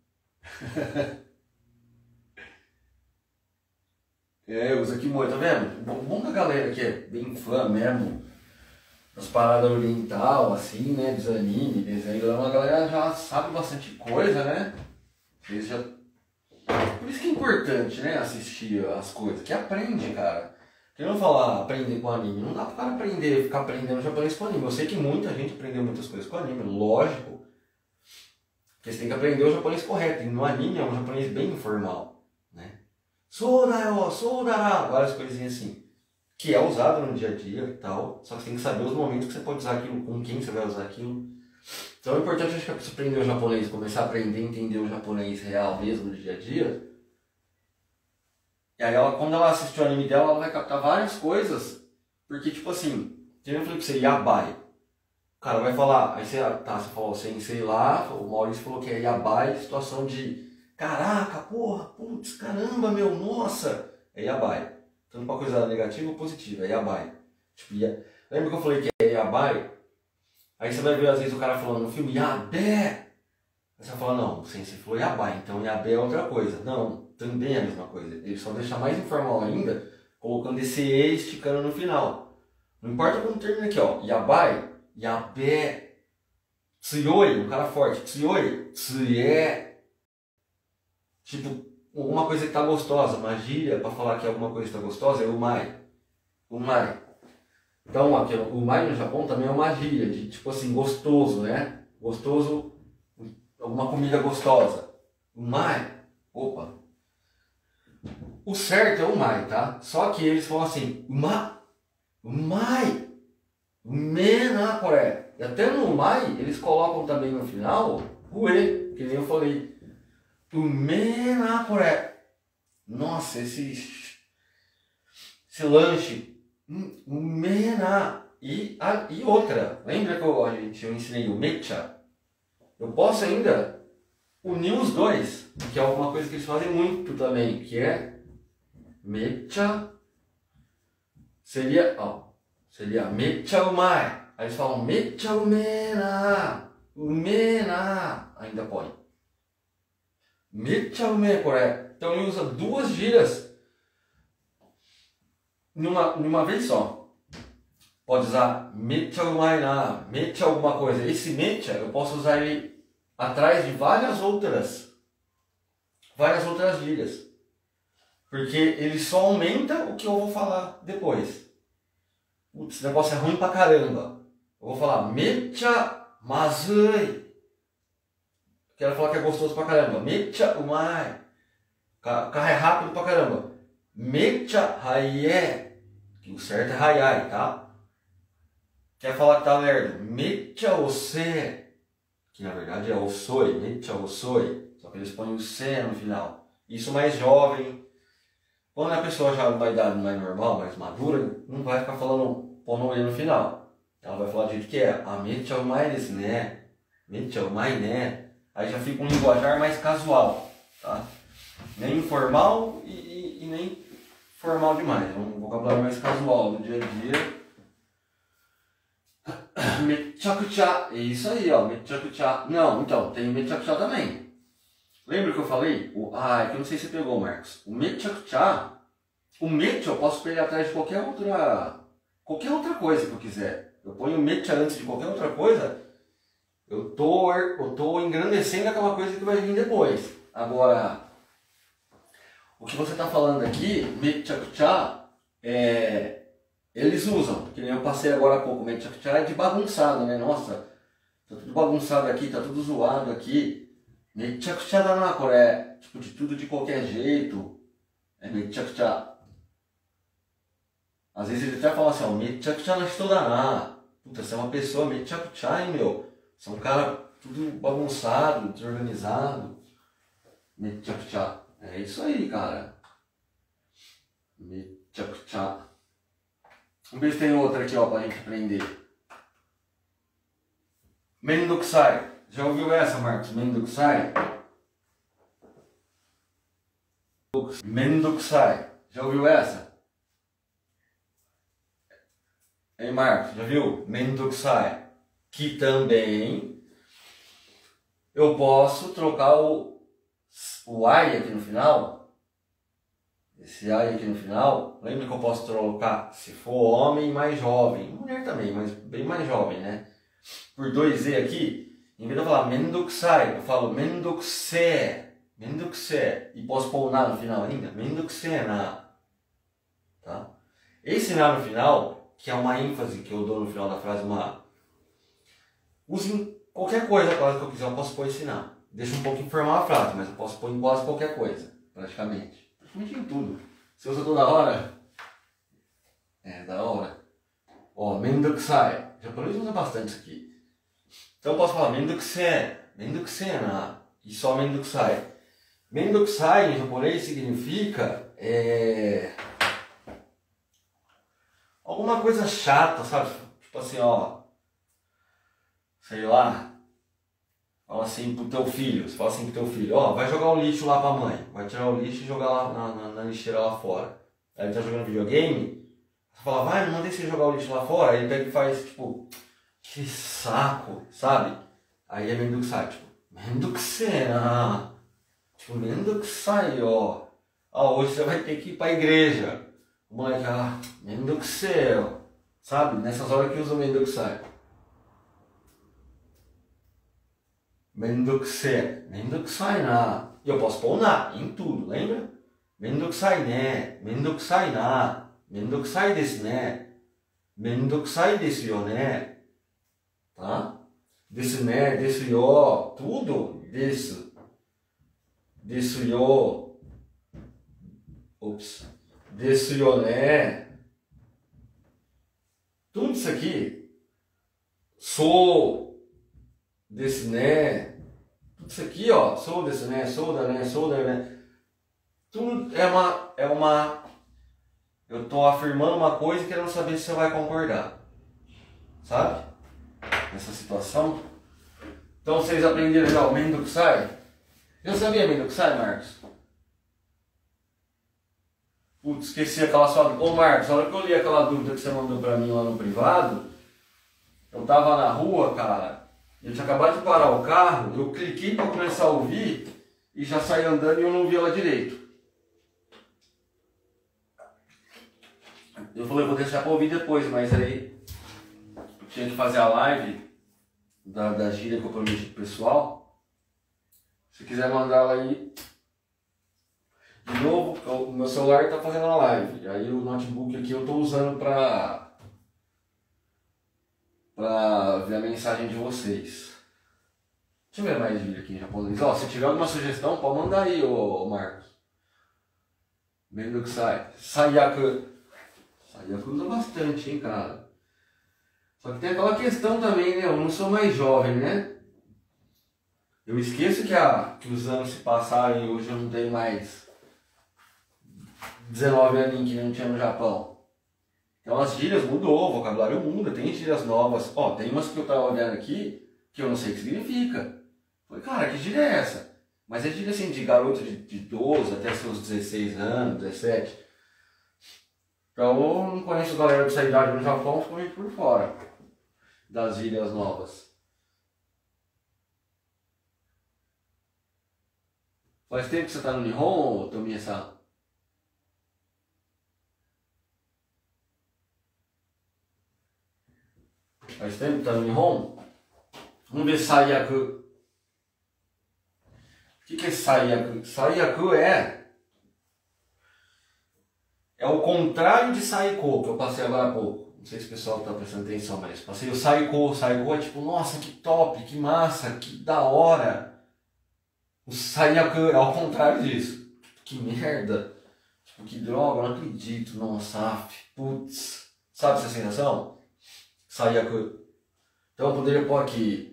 Speaker 1: Usa kimono, tá vendo? Bom que a galera que é bem fã mesmo das paradas oriental, assim, né? Dos anime, desenho, a galera já sabe bastante coisa, né? Eles já... Por isso que é importante, né? Assistir as coisas, que aprende, cara. Que não falar aprender com anime, não dá pro cara aprender, ficar aprendendo japonês com anime. Eu sei que muita gente aprendeu muitas coisas com anime, lógico. Porque você tem que aprender o japonês correto. E no anime é um japonês bem informal, né? Sodayo, sodara, várias coisinhas assim. Que é usado no dia a dia e tal. Só que você tem que saber os momentos que você pode usar aquilo, com quem você vai usar aquilo. Então é importante, acho que a pessoa aprender o japonês, começar a aprender a entender o japonês real mesmo no dia a dia. E aí ela, quando ela assistir o anime dela, ela vai captar várias coisas. Porque tipo assim, eu falei pra você, yabai. O cara vai falar, aí você, você falou sensei lá, o Maurício falou que é yabai, situação de caraca, porra, putz, caramba, meu, nossa. É yabai. Tanto pra coisa negativa ou positiva, é yabai. Tipo, lembra que eu falei que é yabai? Aí você vai ver às vezes o cara falando no filme, yabé. Aí você vai falar, não, o sensei falou yabai, então yabé é outra coisa. Não, também é a mesma coisa. Ele só deixa mais informal ainda, colocando esse E esticando no final. Não importa como termina aqui, ó, yabai, yabé, tsuyoi, um cara forte, tsuyoi, tsuye. Tipo, alguma coisa que tá gostosa, uma gíria para falar que alguma coisa está gostosa é umai. Umai. Então, aqui, o umai no Japão também é uma gíria de tipo assim, gostoso, né? Gostoso, alguma comida gostosa. Umai. Opa. O certo é umai, tá? Só que eles falam assim, umai, umena, coré. E até no umai, eles colocam também no final o e, que nem eu falei. Umena, coré. Nossa, esse lanche. Umena. E outra. Lembra que eu ensinei o mecha? Eu posso ainda unir os dois, que é alguma coisa que eles fazem muito também, que é mecha. Seria mecha umai. Aí eles falam mecha umena. Umena. Ainda põe. Mecha umei, coré. Então ele usa duas gírias numa vez só. Pode usar mecha umai na, mecha alguma coisa. Esse mecha eu posso usar ele atrás de várias outras gírias. Porque ele só aumenta o que eu vou falar depois. Putz, esse negócio é ruim pra caramba. Eu vou falar mecha mazui. Quero falar que é gostoso pra caramba. Mecha umai. O carro é rápido pra caramba. Mecha haie. Que o certo é haiai, tá? Quer falar que tá lerdo. Mecha ose. Que na verdade é osoi. Mecha osoi. Só que eles põem o se no final. Isso mais jovem. Quando a pessoa já numa idade mais normal, mais madura, não vai ficar falando pondo e no final. Ela vai falar do jeito que é. A mecha umai desu né. Mecha umai né. Aí já fica um linguajar mais casual, tá? Nem informal e nem formal demais. É um vocabulário mais casual do dia a dia. Mechakucha. É isso aí, ó. Mechakucha. Não, então, tem o mechakucha também. Lembra que eu falei? É que eu não sei se você pegou, Marcos. O mechakucha, o mecha eu posso pegar atrás de qualquer outra coisa que eu quiser. Eu ponho o mecha antes de qualquer outra coisa, eu tô engrandecendo aquela coisa que vai vir depois. Agora, o que você está falando aqui, mechakucha, eles usam, que nem eu passei agora há pouco, mechakucha é de bagunçado, né? Nossa, tá tudo bagunçado aqui, tá tudo zoado aqui. Mechakucha da na Coreia, tipo, de tudo de qualquer jeito. É mechakucha. Às vezes ele até fala assim, ó, mechakucha na estudará. Puta, você é uma pessoa mechakucha, hein, meu? Você é um cara tudo bagunçado, desorganizado. Mechakucha. É isso aí, cara. Mechakucha. Vamos ver se tem outra aqui, ó, pra gente aprender. Mendokusai. Já ouviu essa, Marcos? Mendokusai? Mendokusai. Já ouviu essa? Hein, Marcos? Já viu? Mendokusai. Que também eu posso trocar o ai aqui no final. Esse ai aqui no final. Lembra que eu posso trocar, se for homem, mais jovem. Mulher também, mas bem mais jovem, né? Por 2 E aqui. Em vez de eu falar mendokusai, eu falo mendokuse. Mendokuse. E posso pôr o na no final ainda. Mendokuse na. Tá? Esse na no final, que é uma ênfase que eu dou no final da frase, use em qualquer coisa quase que eu quiser, eu posso pôr esse na. Deixa um pouco informal a frase, mas eu posso pôr em quase qualquer coisa. Praticamente. Praticamente em tudo. Você usa toda hora? É, da hora. Ó, mendokusai. O japonês usa bastante isso aqui. Então eu posso falar mendokuse, mendokuse na, e só mendokusai. Mendokusai em japonês significa alguma coisa chata, sabe? Tipo assim, ó, sei lá, fala assim pro teu filho, você fala assim pro teu filho, ó, vai jogar o lixo lá pra mãe, vai tirar o lixo e jogar lá na lixeira lá fora. Aí ele tá jogando videogame, você fala, vai, não mandei você jogar o lixo lá fora, aí ele pega e faz, tipo, que saco, sabe? Aí é mendokusai, tipo, mendokusena. Tipo, mendokusai, ó. Hoje você vai ter que ir pra igreja. O moleque, mendokusei, ó. Sabe? Nessas horas que usa o mendokusai. Mendokusei. Mendokusai na. E eu posso pôr na em tudo, lembra? Mendokusai né. Mendokusai na. Mendokusai desu né. Mendokusai desu yo né. Tá? Desu né, desu yo, tudo desu. Desu yo. Ops. Desu yo né. Tudo isso aqui. Sou desu né. Tudo isso aqui, ó. Sou desu né, sou da né. Tudo é uma. Eu tô afirmando uma coisa e querendo saber se você vai concordar. Sabe? Nessa situação. Então vocês aprenderam já o mendokusai? Eu sabia mendokusai, Marcos? Putz, esqueci aquela sua... Ô Marcos, a hora que eu li aquela dúvida que você mandou pra mim lá no privado, eu tava na rua, cara, eu tinha acabado de parar o carro, eu cliquei pra começar a ouvir e já saí andando e eu não vi ela direito. Eu falei, vou deixar pra ouvir depois, mas aí tinha que fazer a live da gíria que eu prometi pro pessoal. Se quiser mandar ela aí de novo, o meu celular tá fazendo a live. Aí o notebook aqui eu tô usando pra ver a mensagem de vocês. Deixa eu ver mais vídeo aqui em japonês. Ó, se tiver alguma sugestão, pode mandar aí, ô Marcos. Mendokusai. Saiyaku. Saiyaku usa bastante, hein, cara. Só que tem aquela questão também, né? Eu não sou mais jovem, né? Eu esqueço que os anos se passaram e hoje eu não tenho mais 19 aninhos que não tinha no Japão. Então as gírias mudou, o vocabulário muda, tem gírias novas. Ó, tem umas que eu tava olhando aqui que eu não sei o que significa. Falei, cara, que gíria é essa? Mas é gíria assim de garoto de 12 até seus 16 anos, 17. Então eu não conheço galera dessa idade no Japão, ficou meio por fora. das gírias novas. Faz tempo que você tá no Nihon, Tomiya-san? Faz tempo que tá no Nihon? Vamos ver Saiyaku. O que é Saiyaku? Saiyaku é o contrário de Saiko, que eu passei agora há pouco. Não sei se o pessoal está prestando atenção, mas passei o Saiko. Saiko é tipo, nossa, que top, que massa, que da hora. O Saiyaku é ao contrário disso. Que merda. Tipo, que droga, eu não acredito. Nossa, putz. Sabe essa sensação? Saiyaku. Então eu poderia pôr aqui.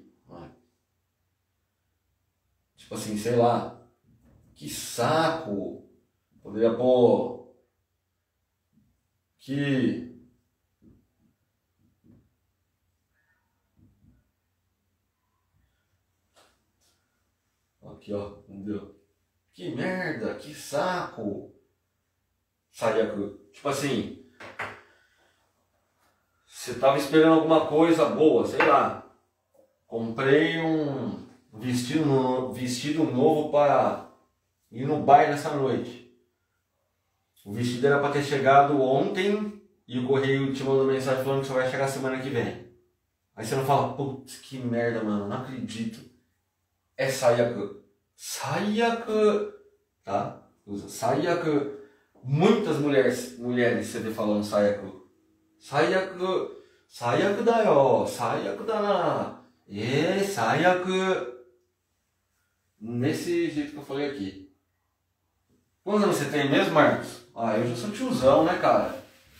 Speaker 1: Tipo assim, sei lá. Que saco. Poderia pôr. Que aqui ó, entendeu? Que merda, que saco. Saiyaku. Tipo assim, você tava esperando alguma coisa boa, sei lá. Comprei um vestido novo para ir no baile nessa noite. O vestido era para ter chegado ontem e o correio te mandou mensagem falando que só vai chegar semana que vem. Aí você não fala, putz, que merda, mano, não acredito. É Saiyaku. Saiyaku, tá? Usa Saiyaku. Muitas mulheres você vê falando Saiyaku. Saiyaku, Saiyaku da yo, Saiyaku da na. Saiyaku. Nesse jeito que eu falei aqui. Quantos anos você tem mesmo, Marcos? Ah, eu já sou tiozão, né, cara?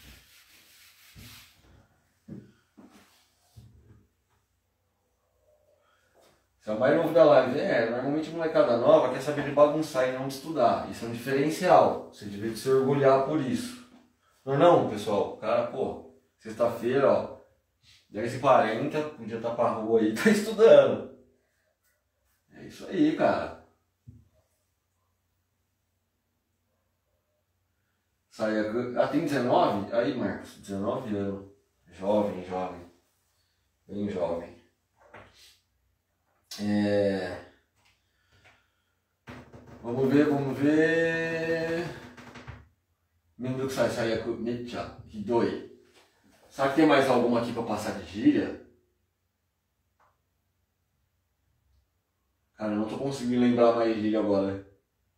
Speaker 1: Você é o mais novo da live. Normalmente a molecada nova quer saber de bagunçar e não de estudar. Isso é um diferencial. Você devia se orgulhar por isso. Não, pessoal. Cara, pô, sexta-feira, ó, 10h40, podia estar pra rua aí, tá estudando. É isso aí, cara. Tem 19? Aí, Marcos, 19 anos. Jovem. Bem jovem. Vamos ver. Mendoukusai Saiyaku Mecha Hidoi. Será que tem mais alguma aqui pra passar de gíria? Cara, eu não tô conseguindo lembrar mais gíria agora.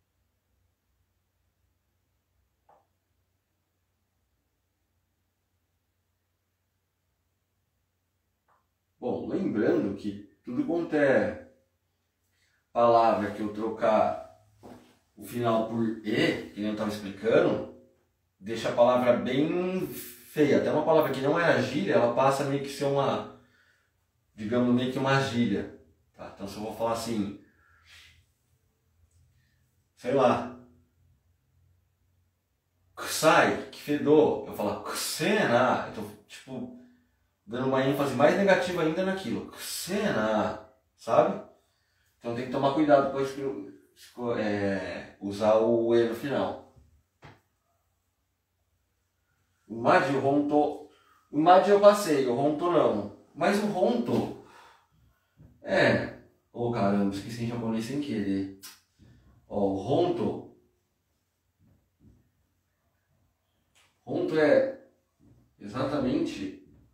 Speaker 1: Bom, lembrando que tudo quanto é palavra que eu trocar o final por E, que nem eu estava explicando, deixa a palavra bem feia. Até uma palavra que não é a gíria, ela passa meio que ser uma, digamos, meio que uma gíria. Tá? Então se eu vou falar assim, sei lá, kusai, que fedor, eu falo kusena, eu tô tipo dando uma ênfase mais negativa ainda naquilo, kusena, sabe? Então tem que tomar cuidado depois que usar o E no final. O Maji, o Honto. O Maji eu passei, o Honto não. Mas o Honto. Oh caramba, esqueci em japonês sem querer. Ó, o Honto. Honto é exatamente.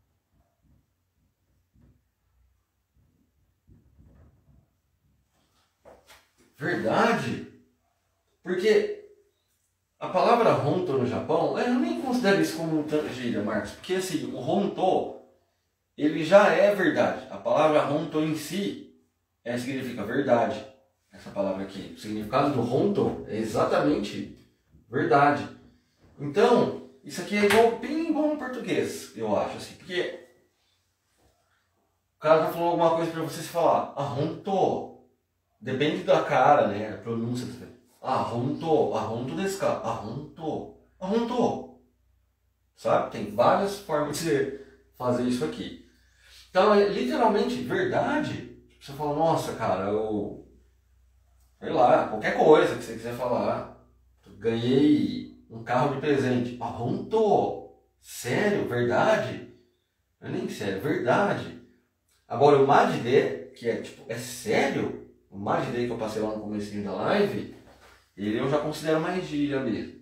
Speaker 1: Verdade? Porque a palavra honto no Japão, eu nem considero isso como gíria, Marcos. Porque assim, o honto, ele já é verdade. A palavra honto em si significa verdade. Essa palavra aqui. O significado do honto é exatamente verdade. Então, isso aqui é igual, bem igual no português, eu acho. Assim, porque o cara tá falando alguma coisa pra você se falar, honto. Depende da cara, né? A pronúncia também. Honto desu ka? Honto. Sabe? Tem várias formas de você fazer isso aqui. Então, é literalmente verdade. Você fala, nossa, cara, sei lá, qualquer coisa que você quiser falar. Ganhei um carro de presente. Honto. Sério? Verdade? Não é nem sério, verdade. Agora o Madide, que é tipo, é sério? O Madide que eu passei lá no comecinho da live, ele eu já considero mais gíria mesmo.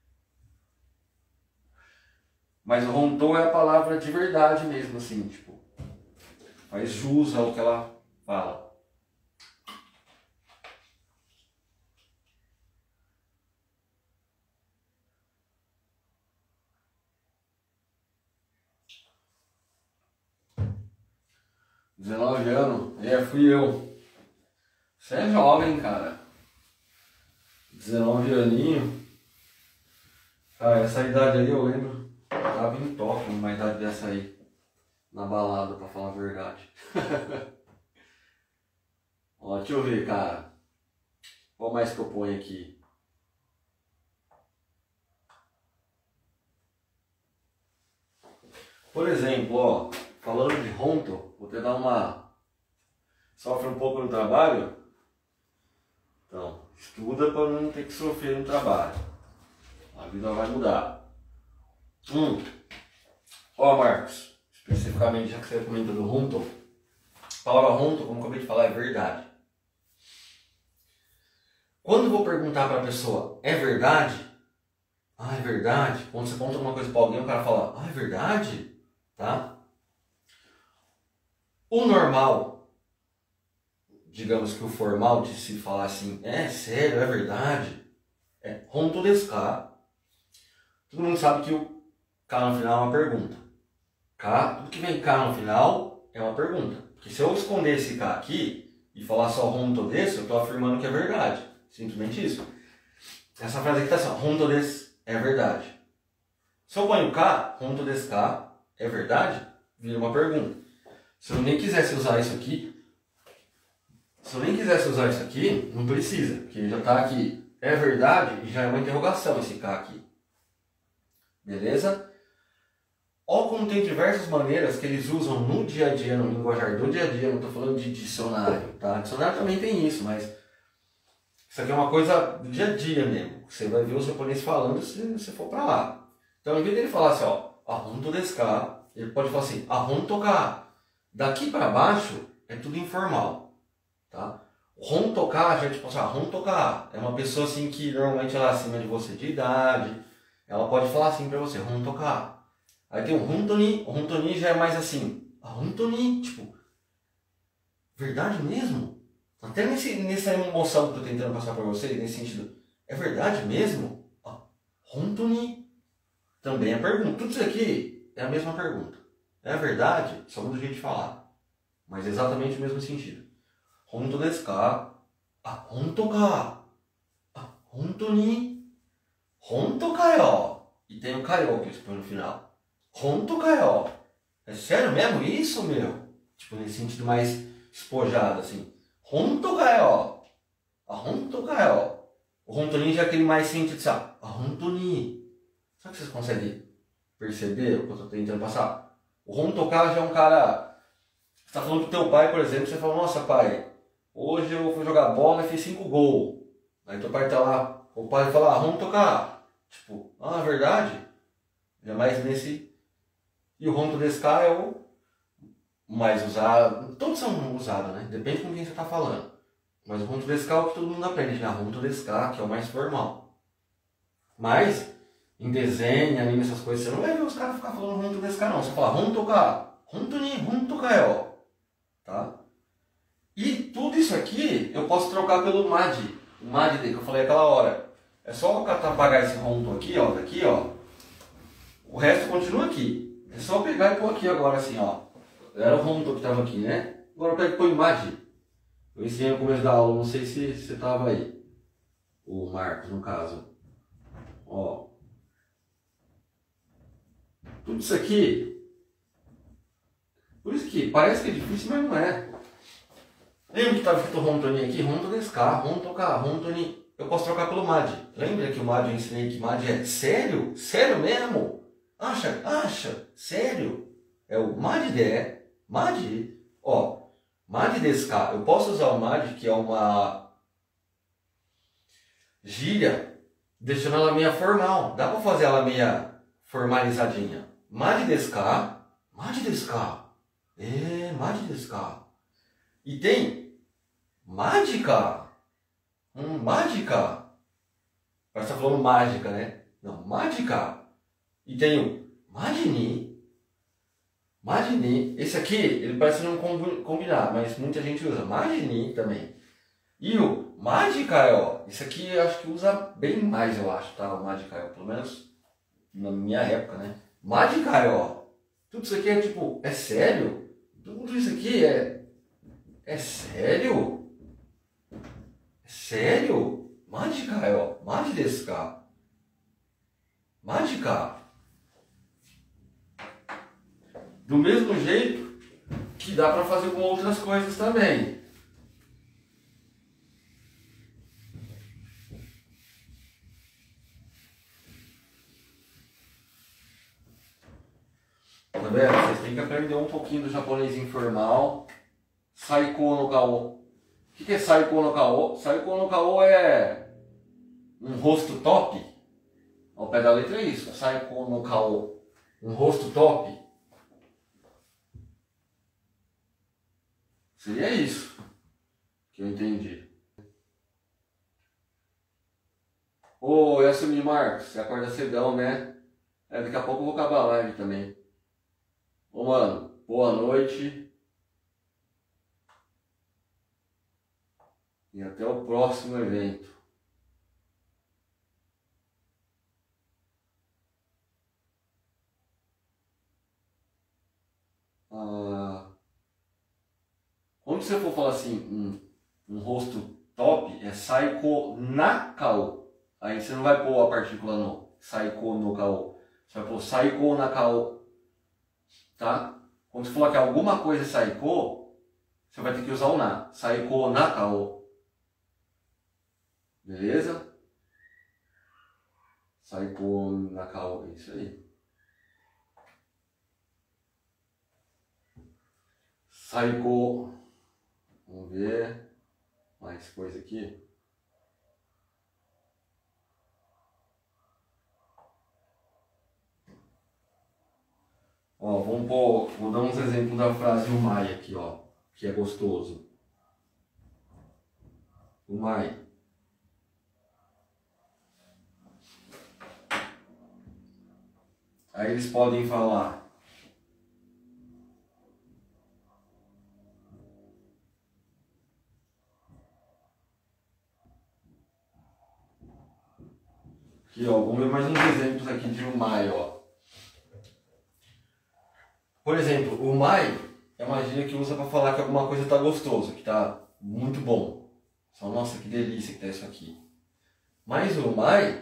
Speaker 1: Mas o Rontou é a palavra de verdade mesmo, assim, tipo, faz jus ao que ela fala. 19 anos, fui eu. Você é jovem, cara. 19 aninho. Cara, essa idade aí eu lembro. Eu tava em Tóquio numa idade dessa aí. Na balada, pra falar a verdade. Ó, deixa eu ver, cara. Qual mais que eu ponho aqui? Por exemplo, ó, falando de Ronto, vou te dar uma... Sofre um pouco no trabalho? Então, estuda para não ter que sofrer no trabalho. A vida vai mudar. Ó, Marcos, especificamente, já que você comentou do Ronto, a palavra Ronto, como eu acabei de falar, é verdade. Quando eu vou perguntar para a pessoa, é verdade? Ah, é verdade? Quando você conta uma coisa para alguém, o cara fala, ah, é verdade? Tá? O normal, digamos que o formal de se falar assim, é sério, é verdade, é Honto desu ka? Todo mundo sabe que o K no final é uma pergunta. K, tudo que vem K no final é uma pergunta. Porque se eu esconder esse K aqui e falar só Honto desu, eu estou afirmando que é verdade. Simplesmente isso. Essa frase aqui está assim, Honto desu é verdade. Se eu ponho K, Honto desu ka é verdade, vira uma pergunta. Se eu nem quisesse usar isso aqui, não precisa, porque já está aqui, é verdade, e já é uma interrogação esse K aqui. Beleza? Olha como tem diversas maneiras que eles usam no dia a dia, no linguajar do dia a dia, não estou falando de dicionário, tá? Dicionário também tem isso, mas isso aqui é uma coisa do dia a dia mesmo. Você vai ver os japoneses falando se você for para lá. Então, em vez dele falar assim, ó, Honto desu ka, ele pode falar assim, Honto ka. Daqui para baixo é tudo informal, tá? Honto ka, a gente pode falar, Honto ka é uma pessoa assim que normalmente ela é acima de você de idade, ela pode falar assim para você, Honto ka. Aí tem o Honto ni já é mais assim, Honto ni, tipo, verdade mesmo? Até nessa emoção que eu tô tentando passar para você, nesse sentido, é verdade mesmo? Honto ni também é pergunta. Tudo isso aqui é a mesma pergunta. É verdade? Só muda o jeito de falar. Mas é exatamente o mesmo sentido. Honto desu ka? Honto ka? Honto ni? Honto kayo? E tem o kayo que eles põem no final. Honto kayo? É sério mesmo isso, meu? Tipo, nesse sentido mais espojado, assim. Honto kayo? Honto kayo? O honto ni já é aquele mais sentido, sabe? Honto ni. Será que vocês conseguem perceber o que eu estou tentando passar? O Honto ka já é um cara... Você está falando pro teu pai, por exemplo, você fala, nossa pai, hoje eu fui jogar bola e fiz 5 gols. Aí teu pai tá lá, o pai fala, Honto ka. Tipo, é verdade? Já mais nesse... E o Honto desu ka é o mais usado. Todos são usados, né? Depende com quem você está falando. Mas o Honto desu ka é o que todo mundo aprende, né? Honto desu ka, que é o mais formal. Mas... em desenho, anime, essas coisas, você não vai ver os caras ficar falando Honto desu ka, não. Você fala Honto ka, Honto ni, Honto kayo. Tá? E tudo isso aqui eu posso trocar pelo Madi. O Madi que eu falei aquela hora. É só apagar esse Honto aqui, ó, daqui, ó. O resto continua aqui. É só pegar e pôr aqui agora, assim, ó. Era o Honto que estava aqui, né? Agora eu pego e põe Madi. Eu ensinei no começo da aula, não sei se você estava aí. O Marcos, no caso. Ó. Tudo isso aqui, por isso que parece que é difícil, mas não é. Lembra que estava escrito Honto ni aqui? Honto desu ka, Honto ka, Honto ni. Eu posso trocar pelo Madi. Lembra que o Madi eu ensinei que Madi é sério? Sério mesmo? Acha? Sério? É o Madi de, Madi. Ó, Madi desu ka. Eu posso usar o Madi, que é uma gíria, deixando ela meia formal. Dá para fazer ela meia formalizadinha. Madi desu ka? Madi desu ka? マジですか. E tem mágica. Mágica. Parece que tá falando mágica, né? Não, mágica. E tem o Magini. Magini. Esse aqui, ele parece não combinar, mas muita gente usa. Magini também. E o Magical. Esse aqui eu acho que usa bem mais, eu acho, tá? O Magical. Pelo menos na minha época, né? Magical. Tudo isso aqui é tipo, é sério? Tudo isso aqui é sério? É sério? Magical. Magi desu ka? Mágica. Do mesmo jeito que dá para fazer com outras coisas também. Tá vendo? Vocês têm que aprender um pouquinho do japonês informal. Saiko no kao. O que é Saiko no kao? Saiko no kao é um rosto top. Ao pé da letra é isso. Saiko no kao. Um rosto top. Seria isso que eu entendi. Ô, Yasumi Marcos, você acorda cedão, né? Daqui a pouco eu vou acabar a live também. Ô, mano, boa noite. E até o próximo evento. Quando você for falar assim, um rosto top, é Saiko Nakao. Aí você não vai pôr a partícula no Saiko no Kao. Você vai pôr Saiko Nakao. Tá? Quando você falar que alguma coisa é Saiko, você vai ter que usar o na. Saiko Nakao. Beleza? Saiko Nakao. É isso aí. Saiko. Vamos ver mais coisa aqui. Ó, vou dar uns exemplos da frase umai aqui, ó, que é gostoso. Umai. Aí eles podem falar. Aqui, ó, vamos ver mais uns exemplos aqui de umai, ó. Por exemplo, o umai é uma gíria que usa para falar que alguma coisa está gostoso, que está muito bom. Só, nossa, que delícia que tá isso aqui. Mas o umai,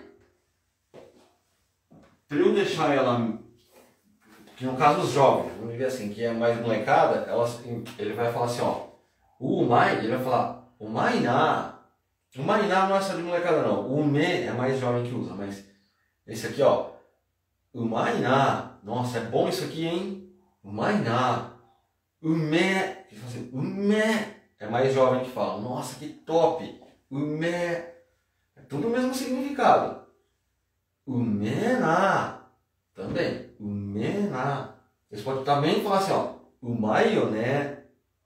Speaker 1: para eu deixar ela, que no caso os jovens, vamos dizer assim, que é mais molecada, ele vai falar assim, ó, o umai, ele vai falar, umai na. Umai na não é só de molecada não, o ume é mais jovem que usa, mas esse aqui, ó, umai na, nossa, é bom isso aqui, hein? Umai na. Ume, assim, ume é mais jovem que fala, nossa, que top. Ume, é tudo o mesmo significado. Ume na, também, ume na. Vocês podem também falar assim, ó, umai yo né,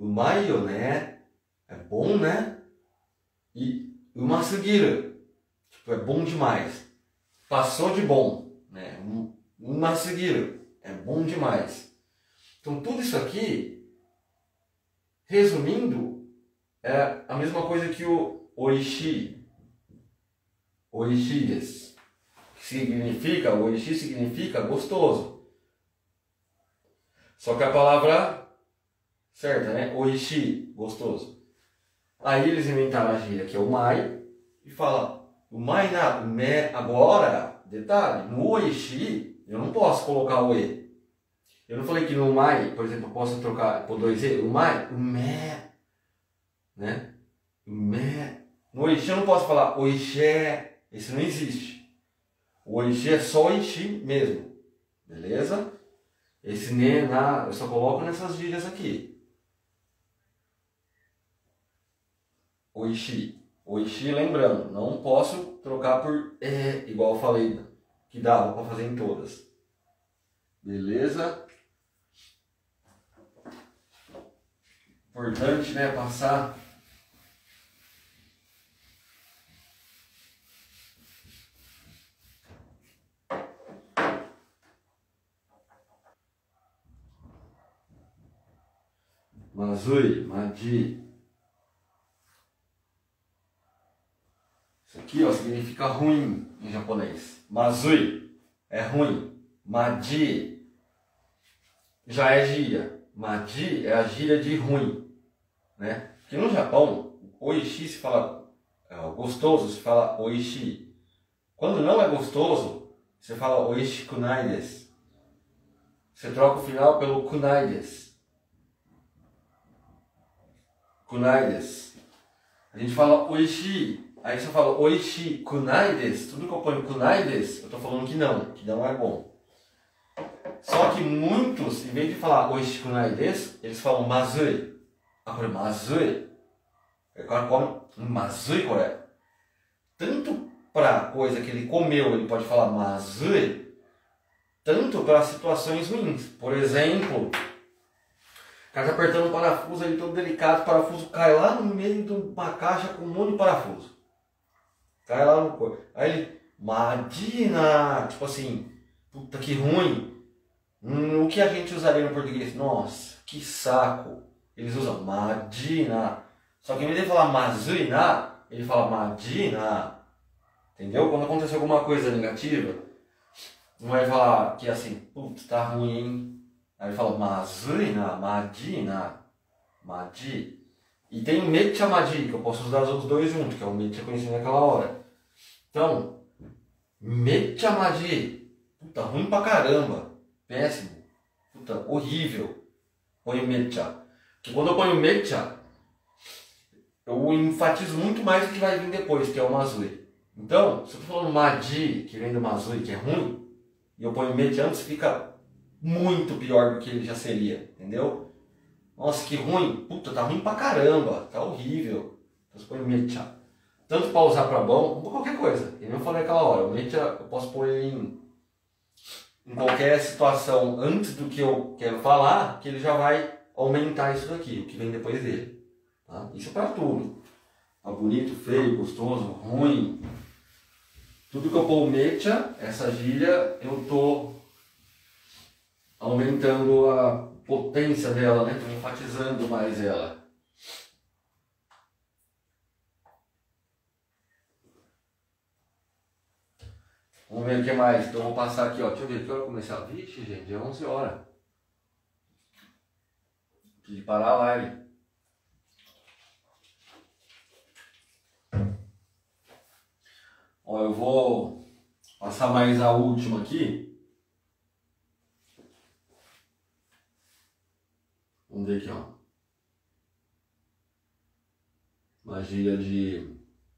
Speaker 1: é bom, né? E umasugiru, tipo, é bom demais. Passou de bom, né? Umasugiru, é bom demais. Então tudo isso aqui, resumindo, é a mesma coisa que o oishi. Oishi desu. Significa, oishi significa gostoso. Só que a palavra certa, né? Oishi, gostoso. Aí eles inventaram a gíria que é o mai e fala o mai na, o me, agora, detalhe, no oishi eu não posso colocar o e. Eu não falei que no mai, por exemplo, eu posso trocar por dois e, o mai, o me, né? O me. No oishi eu não posso falar oishi, esse não existe. O oishi é só oishi mesmo, beleza? Esse ne, na, eu só coloco nessas gírias aqui. Oishi. Oishi, lembrando, não posso trocar por e, igual eu falei, que dava para fazer em todas. Beleza? importante, né, passar. Mazui, Madi. Isso aqui, ó, significa ruim em japonês. Mazui é ruim. Madi já é gíria. Madi é a gíria de ruim, né? Porque no Japão, oishi se fala gostoso, se fala oishi. Quando não é gostoso, você fala oishi kunai desu. Você troca o final pelo kunai desu. Kunai desu. A gente fala oishi, aí você fala oishi kunai desu. Tudo que eu ponho kunai desu, eu tô falando que não é bom. Só que muitos, em vez de falar oishi kunai desu, eles falam mazui. Ah,これmazui. O cara come mazui, correto? Tanto para coisa que ele comeu, ele pode falar mazui, tanto para situações ruins. Por exemplo, o cara está apertando um parafuso ali todo delicado, o parafuso cai lá no meio de uma caixa com um monte de parafuso. Cai lá no corpo. Aí ele, madina, tipo assim, puta que ruim. O que a gente usaria no português? Nossa, que saco. Eles usam madina. Só que em vez de falar mazuina, ele fala madina. Entendeu? Quando acontece alguma coisa negativa, não vai falar que assim, putz, tá ruim, hein? Aí ele fala mazuina, madina, madi. E tem o mecha madi, que eu posso usar os dois juntos, que é o mecha conhecido naquela hora. Então, mecha madi, puta, ruim pra caramba, péssimo, puta, horrível. Põe o mecha. Porque quando eu ponho mecha, eu enfatizo muito mais o que vai vir depois, que é o mazui. Então, se eu estou falando madi, que vem do mazui, que é ruim, e eu ponho mecha antes, fica muito pior do que ele já seria, entendeu? Nossa, que ruim, puta, tá ruim pra caramba, tá horrível. Então você põe mecha. Tanto para usar para bom, como qualquer coisa. Eu não falei aquela hora, o mecha eu posso pôr ele em qualquer situação antes do que eu quero falar, que ele já vai aumentar isso daqui, o que vem depois dele. Tá? Isso é para tudo. Tá bonito, feio, gostoso, ruim. Tudo que eu pôr mecha, essa gíria, eu tô aumentando a potência dela, né? Tô enfatizando mais ela. Vamos ver o que mais. Então vou passar aqui, ó. Deixa eu ver que hora começar. Vixe, gente, é 11 horas. Preciso parar a live. Ó, eu vou passar mais a última aqui. Vamos ver aqui, ó. Uma gíria de...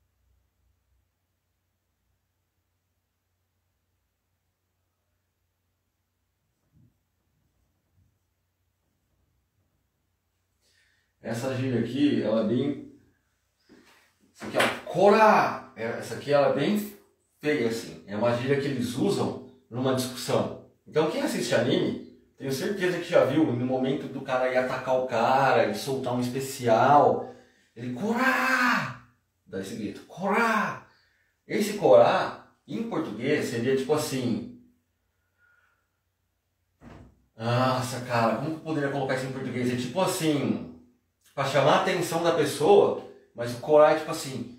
Speaker 1: Essa gíria aqui, ela é bem... Essa aqui, ó. Cora! Essa aqui, ela é bem feia, assim. É uma gíria que eles usam numa discussão. Então, quem assiste anime, tenho certeza que já viu no momento do cara ir atacar o cara, ele soltar um especial. Ele, Cora! Dá esse grito, Cora! Esse Cora, em português, seria tipo assim... Nossa, cara, como que eu poderia colocar isso em português? É tipo assim... Para chamar a atenção da pessoa, mas o Cora é tipo assim...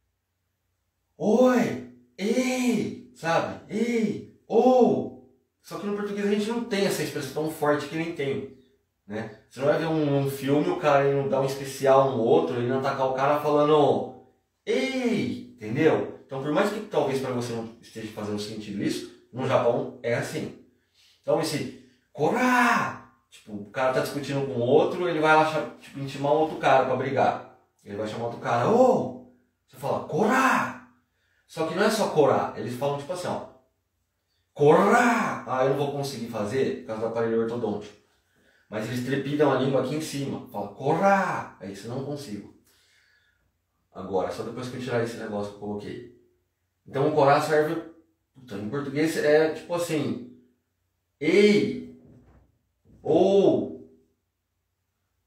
Speaker 1: Oi! Ei! Sabe? Ei! Ou! Só que no português a gente não tem essa expressão tão forte que nem tem, né? Você não vai ver um filme, o cara não dá um especial no outro, ele não atacar o cara falando ei! Entendeu? Então por mais que talvez para você não esteja fazendo sentido isso, no Japão é assim. Então esse Cora! Tipo, o cara tá discutindo com o outro, ele vai lá tipo, intimar um outro cara para brigar. Ele vai chamar outro cara, ô! Você fala, Cora! Só que não é só Cora, eles falam tipo assim, ó. Cora! Ah, eu não vou conseguir fazer por causa do aparelho ortodôntico. Mas eles trepidam a língua aqui em cima. Fala, Cora! É isso, eu não consigo. Agora, só depois que eu tirar esse negócio que eu coloquei. Então o Cora serve, puta, em português é tipo assim, ei! Ou!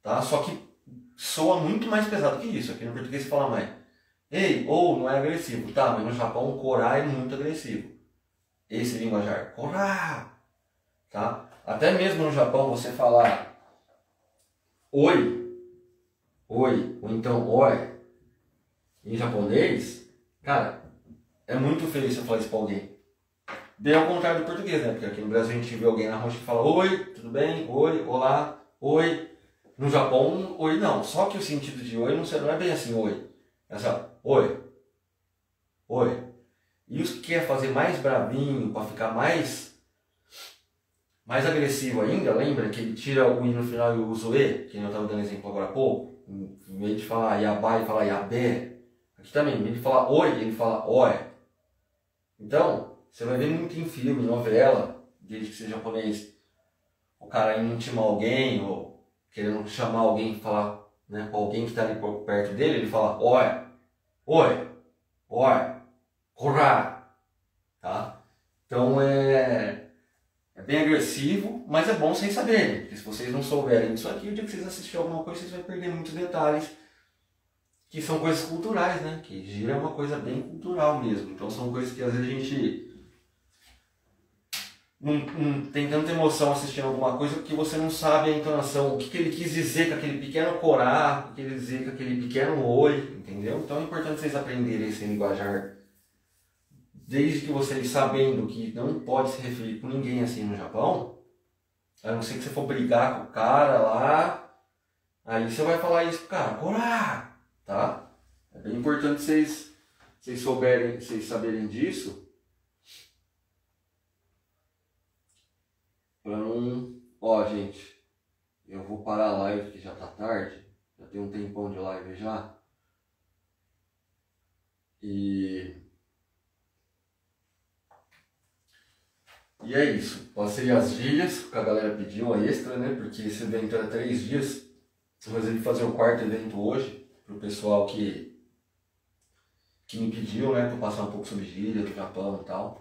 Speaker 1: tá? Só que soa muito mais pesado que isso. Aqui no português se fala mais ei, ou não é agressivo, tá? Mas no Japão, korá é muito agressivo. Esse linguajar, korá, tá? Até mesmo no Japão você falar oi, oi, ou então oi, em japonês, cara, é muito feio você falar isso pra alguém. Bem ao contrário do português, né? Porque aqui no Brasil a gente vê alguém na rua que fala oi, tudo bem? Oi, olá, oi. No Japão, oi não. Só que o sentido de oi não é bem assim, oi. É só, oi, oi. E os que quer fazer mais bravinho, para ficar mais agressivo ainda, lembra que ele tira o i no final e usa o e, que eu estava dando exemplo agora há pouco? Em vez de falar yabá e falar yabé, aqui também, em vez de falar oi, ele fala oi. Então, você vai ver muito em filme, novela, desde que seja japonês, o cara indo intimar alguém, ou querendo chamar alguém, falar, né, com alguém que está ali por perto dele, ele fala oi, oi, oi, korá, tá? Então é bem agressivo, mas é bom vocês saberem, porque se vocês não souberem disso aqui, o dia que vocês assistirem alguma coisa, vocês vão perder muitos detalhes, que são coisas culturais, né? Que gira é uma coisa bem cultural mesmo, então são coisas que às vezes a gente não tem tanta emoção assistindo alguma coisa porque você não sabe a entonação, o que ele quis dizer com aquele pequeno corá, o que ele quis dizer com aquele pequeno oi, entendeu? Então é importante vocês aprenderem esse linguajar, desde que vocês sabendo que não pode se referir com ninguém assim no Japão, a não ser que você for brigar com o cara lá, aí você vai falar isso pro cara, corá, tá? É bem importante vocês saberem disso. Pra não... Ó, gente, eu vou parar a live que já tá tarde, já tem um tempão de live já. E é isso, passei as gírias que a galera pediu, a extra, né? Porque esse evento era 3 dias, eu resolvi fazer o 4º evento hoje, pro pessoal que me pediu, né? Pra passar um pouco sobre gíria do Japão e tal.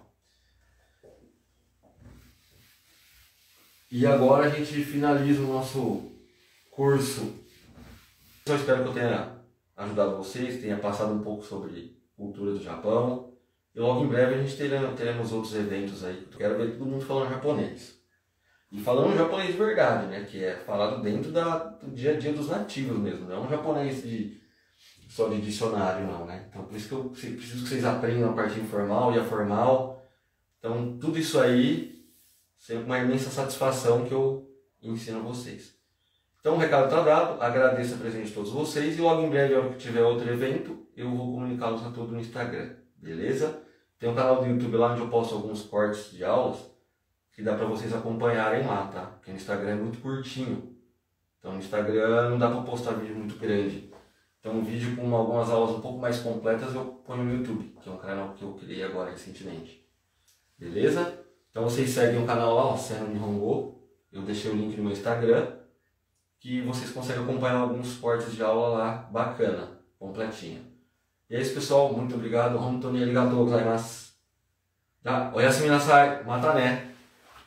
Speaker 1: E agora a gente finaliza o nosso curso. Eu espero que eu tenha ajudado vocês, tenha passado um pouco sobre cultura do Japão. E logo em breve a gente teremos outros eventos aí. Eu quero ver todo mundo falando japonês. E falando japonês de verdade, né? Que é falado dentro do dia a dia dos nativos mesmo. Não é um japonês só de dicionário não, né? Então por isso que eu preciso que vocês aprendam a parte informal e a formal. Então tudo isso aí... Sempre uma imensa satisfação que eu ensino a vocês. Então o recado está dado, agradeço a presença de todos vocês e logo em breve, quando tiver outro evento, eu vou comunicá-los a todos no Instagram, beleza? Tem um canal do YouTube lá onde eu posto alguns cortes de aulas que dá para vocês acompanharem lá, tá? Porque no Instagram é muito curtinho. Então no Instagram não dá para postar vídeo muito grande. Então um vídeo com algumas aulas um pouco mais completas eu ponho no YouTube, que é um canal que eu criei agora recentemente. Beleza? Então vocês seguem o canal lá, Senno Nihongo, eu deixei o link no meu Instagram, que vocês conseguem acompanhar alguns cortes de aula lá, bacana, completinho. E é isso pessoal, muito obrigado, hontou ni arigatou gozaimasu. Oyasumi nasai, mata né!